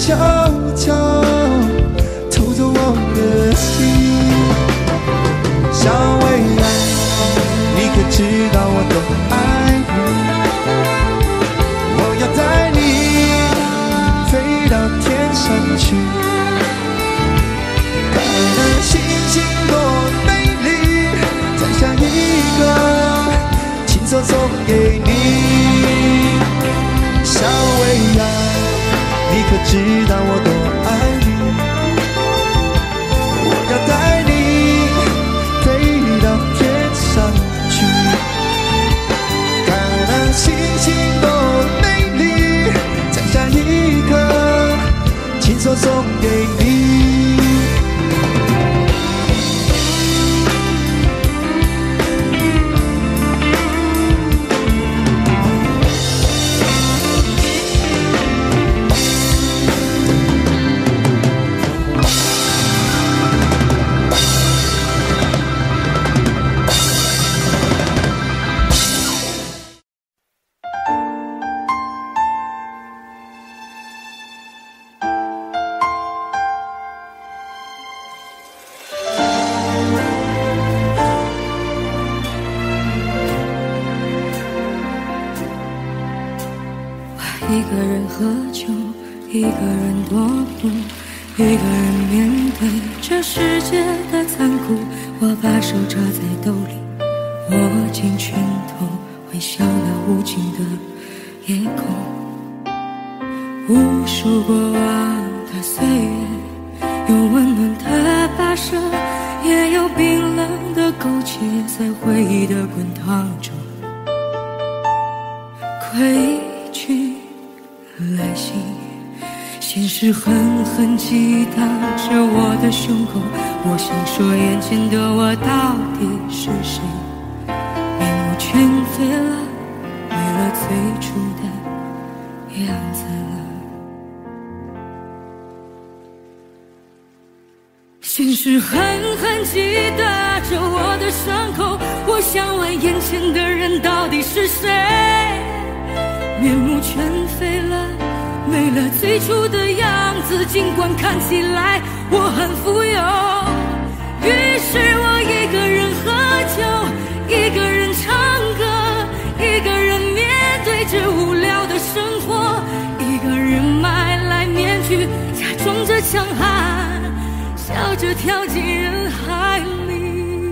悄悄偷走我的心。小薇啊，你可知道我多爱你？我要带你飞到天上去，看那星星多美丽，摘下一个亲手送给你。小薇啊，你可知道我多爱你？我要带你飞到天上去，看那星星多美丽，摘下一颗亲手送给你。 一个人喝酒，一个人踱步，一个人面对这世界的残酷。我把手插在兜里，握紧拳头，微笑那无尽的夜空。无数过往的岁月，有温暖的跋涉，也有冰冷的苟且，在回忆的滚烫中归去来袭，现实狠狠击打着我的胸口。我想说，眼前的我到底是谁？面目全非了，没了最初的样子了。现实狠狠击打着我的伤口。我想问，眼前的人到底是谁？面目全非了，没了最初的样子。尽管看起来我很富有，于是我一个人喝酒，一个人唱歌，一个人面对着无聊的生活，一个人买来面具，假装着强悍，笑着跳进人海里。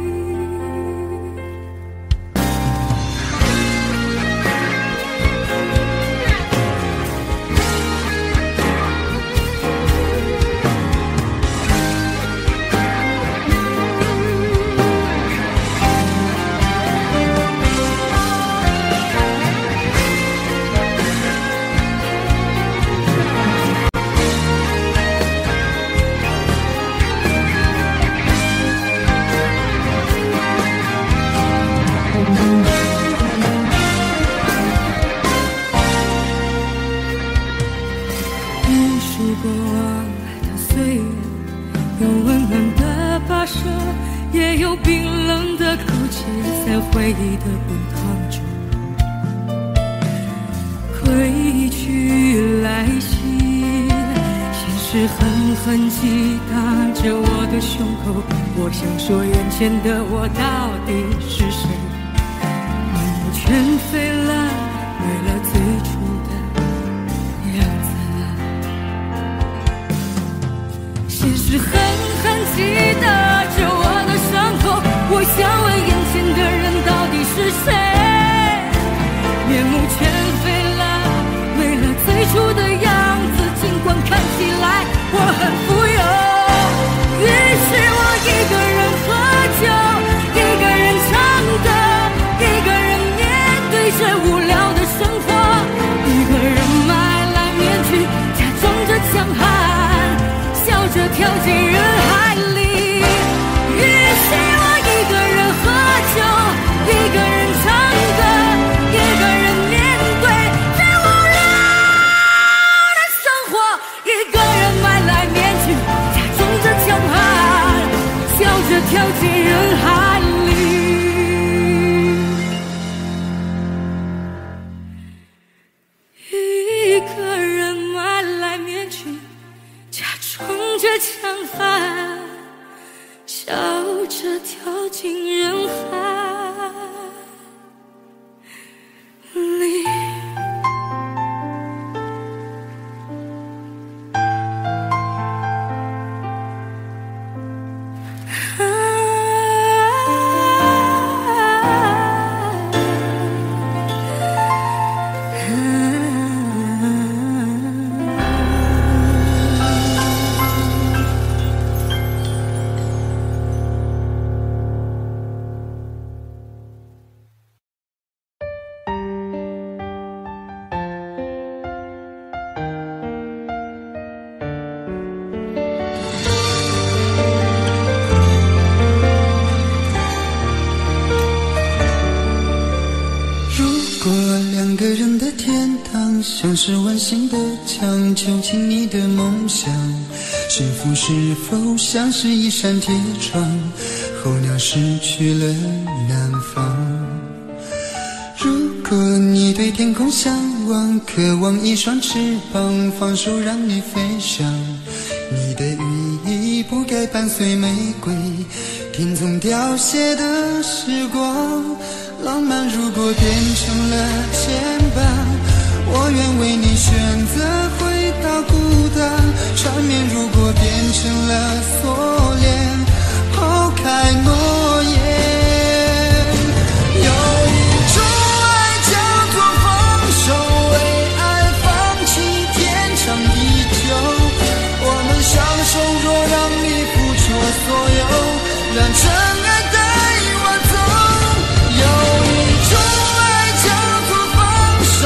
过往的岁月，有温暖的跋涉，也有冰冷的苟且，在回忆的滚烫中归去来袭。现实狠狠击打着我的胸口，我想说，眼前的我到底是谁？面目全非了，没了最初的样子。现实狠狠击打着我的伤口，我想问，眼前的人到底是谁？面目全非了，没了最初的样子。尽管看起来我很富有，于是我一个人喝酒，一个人唱歌，一个人面对着海，笑着跳进人海里。 像是温馨的墙，囚禁你的梦想。幸福是否像是一扇铁窗，候鸟失去了南方。如果你对天空向往，渴望一双翅膀，放手让你飞翔。你的羽翼不该伴随玫瑰，听从凋谢的时光。浪漫如果变成了牵绊，我愿为你选择回到孤单。缠绵如果变成了锁链，抛开诺言。有一种爱叫做放手，为爱放弃天长地久。我们相守，若让你付出所有，让真爱带我走。有一种爱叫做放手，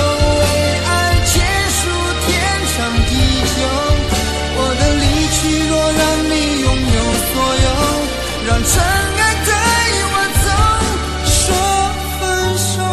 让真爱带我走，说分手。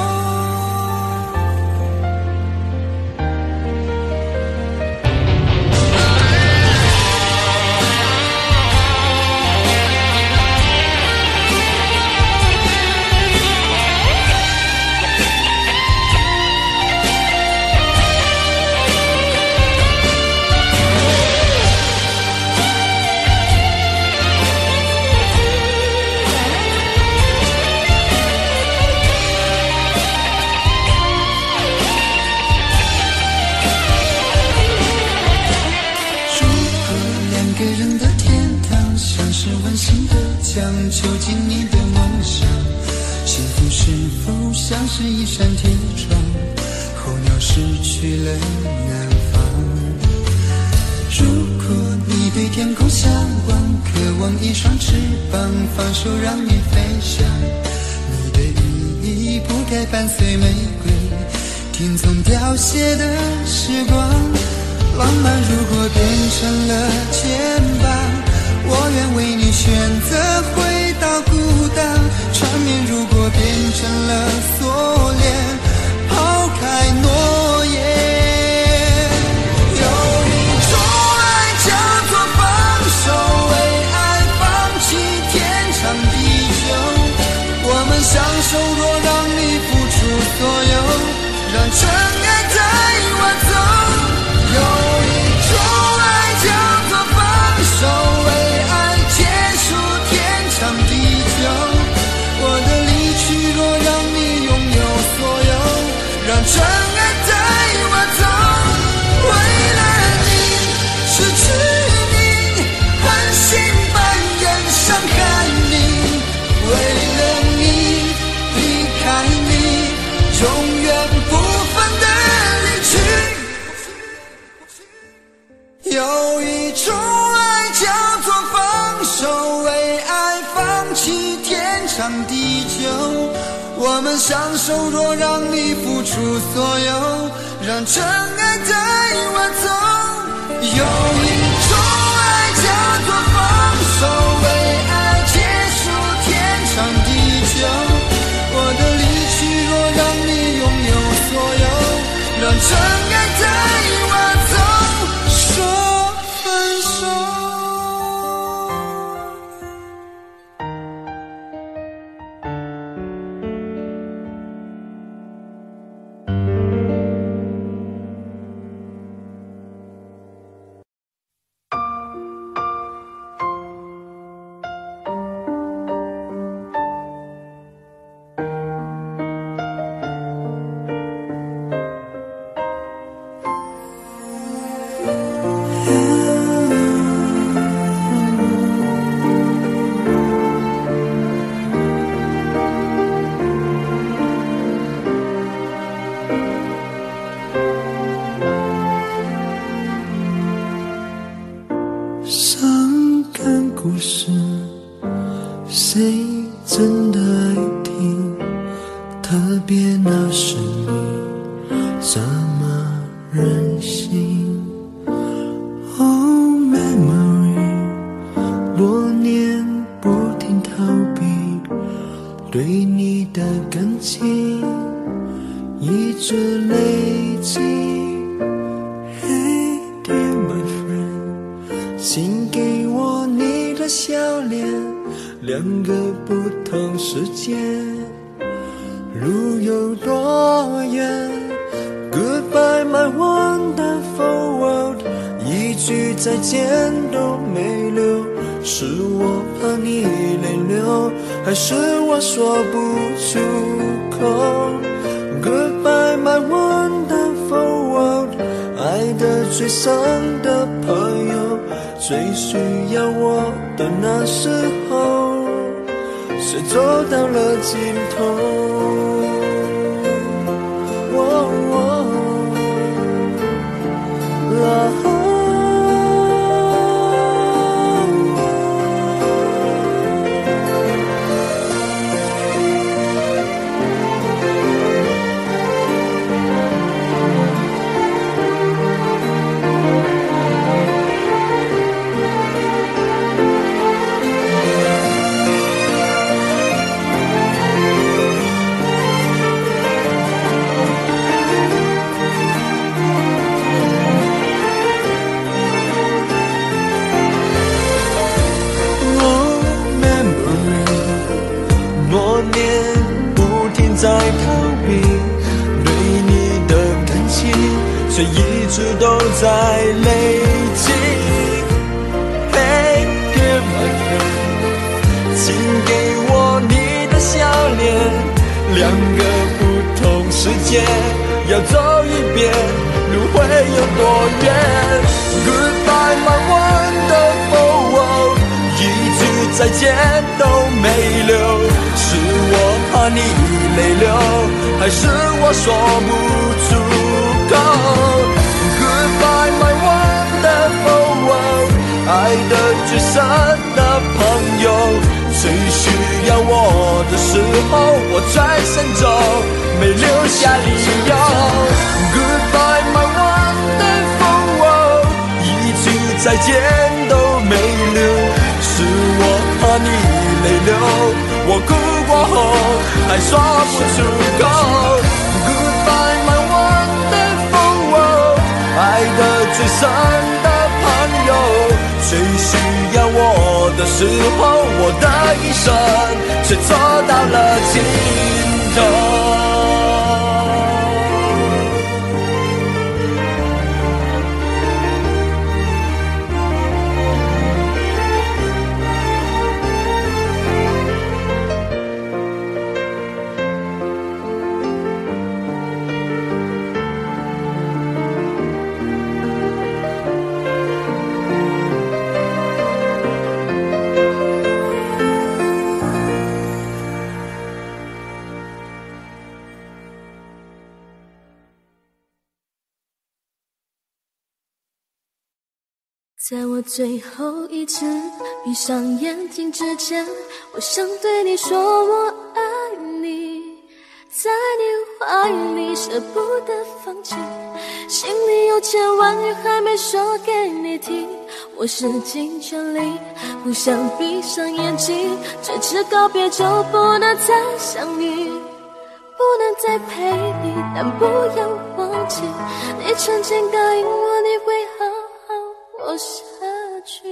囚禁你的梦想，幸福是否像是一扇铁窗，候鸟失去了南方。如果你对天空向往，渴望一双翅膀，放手让你飞翔。你的羽翼不该伴随玫瑰，听从凋谢的时光。浪漫如果变成了牵绊，我愿为你选择回到孤单。缠绵如果变成了锁链，抛开诺言。有一种爱叫做放手，为爱放弃天长地久。我们相守，若让你付出所有，让真爱带我走。有一种爱叫做放手，为爱结束天长地久。我的离去若让你拥有所有，让真爱带我走。为了你失去你，狠心扮演伤害你。为了你离开你，永远不分的离去。有一种爱叫做放手，为爱放弃天长地久。我们相守，若让你付出所有，让真爱带我走。有一种爱叫做放手，为爱结束天长地久。我的离去若让你拥有所有，让真爱带我走，说分手。 这么任性。 Oh memory， 多年不停逃避，对你的感情一直累积。Hey dear my friend， 请给我你的笑脸，两个不同世界，路有多远 ？Goodbye my wonderful world， 一句再见都没留，是我怕你泪流，还是我说不出口 ？Goodbye my wonderful world， 爱得最深的朋友，最需要我的那时候，谁走到了尽头？ 在逃避对你的感情，却一直都在累积。Hey dear my friend， 请给我你的笑脸，两个不同世界，要走一遍，路会有多远 ？Goodbye my wonderful world， 一句再见都没留，是我怕你 泪流，还是我说不出口 ？Goodbye my wonderful world， 爱的最深的朋友，最需要我的时候，我转身走，没留下理由。Goodbye my wonderful world， 一句再见都没留，是我怕你泪流。 我哭过后还说不出口 Goodbye my wonderful world， 爱的最深的朋友，最需要我的时候，我的一生却走到了尽头。 在我最后一次闭上眼睛之前，我想对你说我爱你，在你怀里舍不得放弃，心里有千万语还没说给你听，我使尽全力不想闭上眼睛，这次告别就不能再相遇，不能再陪你，但不要忘记你曾经答应我你会好好活下去。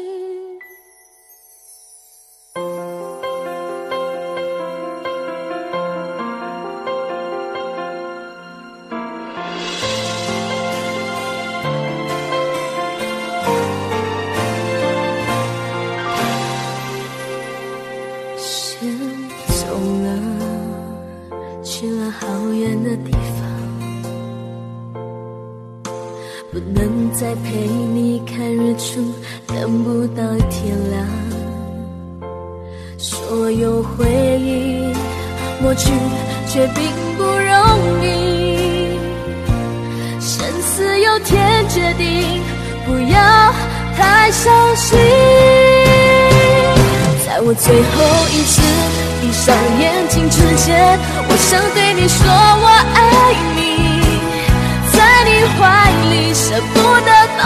先走了，去了好远的地方，不能再陪你看日出，等不到天亮。所有回忆抹去，却并不容易。生死有天决定，不要太伤心。在我最后一次闭上眼睛之前，我想对你说我爱你。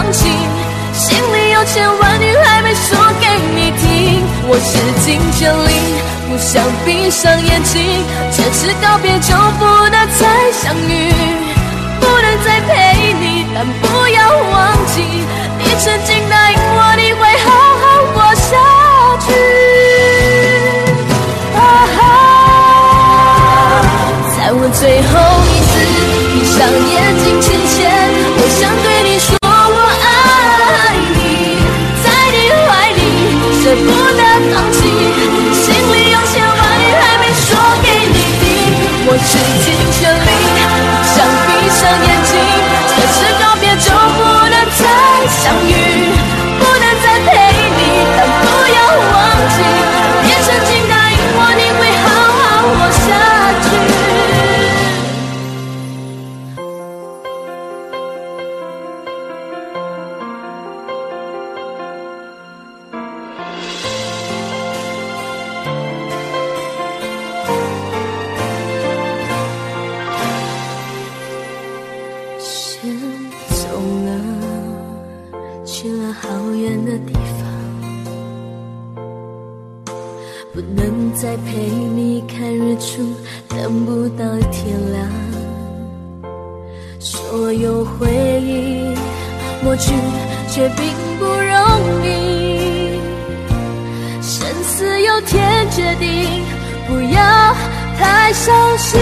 放弃，心里有千万句还没说给你听。我使尽全力，不想闭上眼睛，前世告别就不能再相遇，不能再陪你，但不要忘记，你曾经答应我你会好好活下去。啊哈，在我最后一次闭上眼睛之前，我想对你说我爱你，在你怀里舍不得放弃，心里有千万语还没说给你听。我使尽全力，不想闭上眼睛，前世告别就不能再相遇，不能再陪你，但不要忘记，你曾经答应我你会好好活下去。先走了，去了好远的地方，不能再陪你看日出，等不到天亮。所有回忆抹去，却并不容易。生死有天决定，不要太伤心。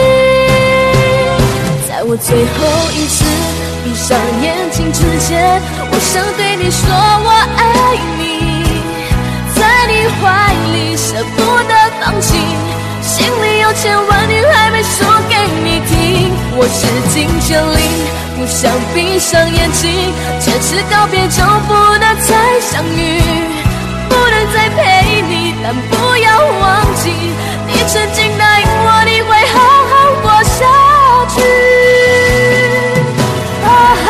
在我最后一次闭上眼睛之前，我想对你说我爱你，在你怀里舍不得放弃，心里有千万语还没说给你听。我使尽全力，不想闭上眼睛，前世告别就不能再相遇，不能再陪你，但不要忘记，你曾经答应我你会好好活下去。啊哈，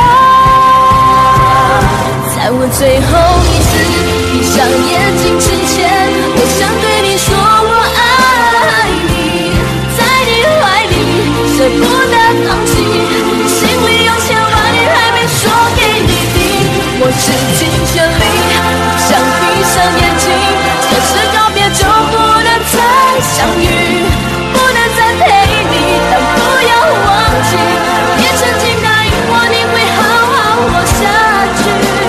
在我最后一次闭上眼睛之前，我想对你说我爱你，在你怀里舍不得放弃，心里有千万语还没说给你听。我使尽全力，不想闭上眼睛，前世告别就不能再相遇，不能再陪你，但不要忘记，你曾经答应我你会好好活下去。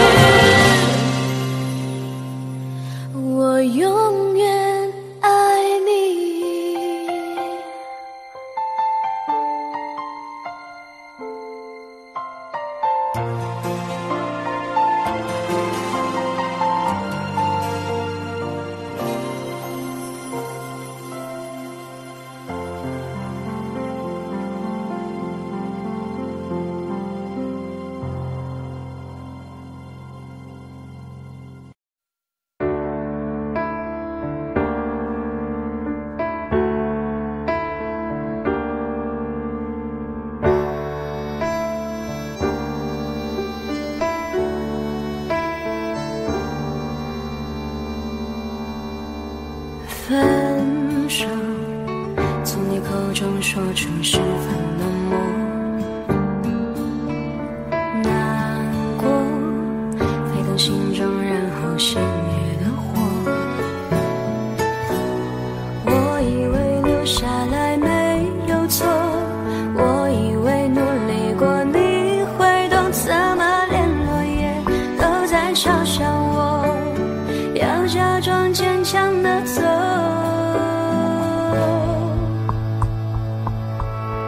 我永远爱你。分手，从你口中说出十分冷漠，难过沸腾心中，然后熄灭的火。我以为留下来没有错，我以为努力过你会懂，怎么连落叶都在嘲笑我，要假装坚强的走。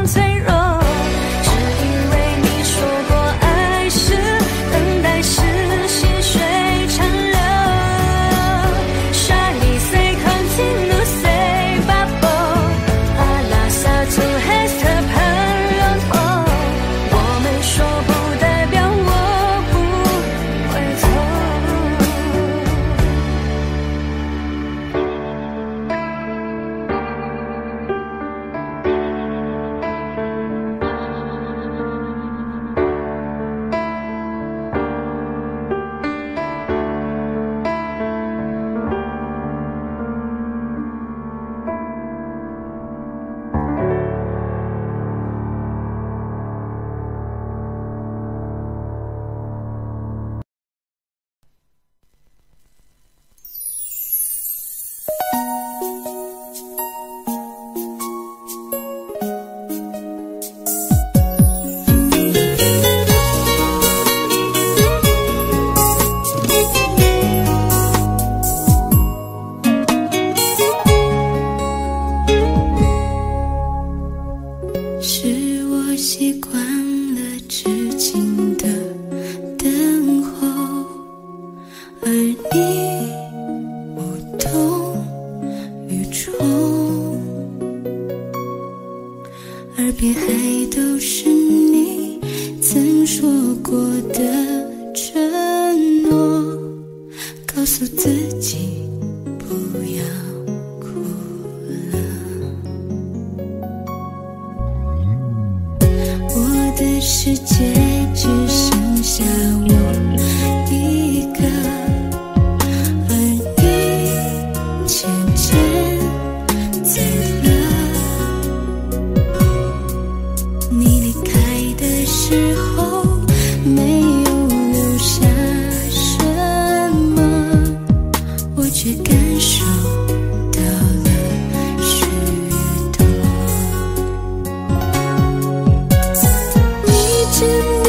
脆弱，只因为你说过爱是等待是细水长流。Shiny say continue say bubble， 阿拉萨图 has the pearl hole， 我们说不代表我不会错。是我习惯了痴情的等候，而你无动于衷，耳边还都是你曾说过的承诺，告诉自己不要哭了。我的世界只剩下我一个，而你渐渐走了。你离开的时候没有留下什么，我却感受到了许多。你真的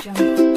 这样。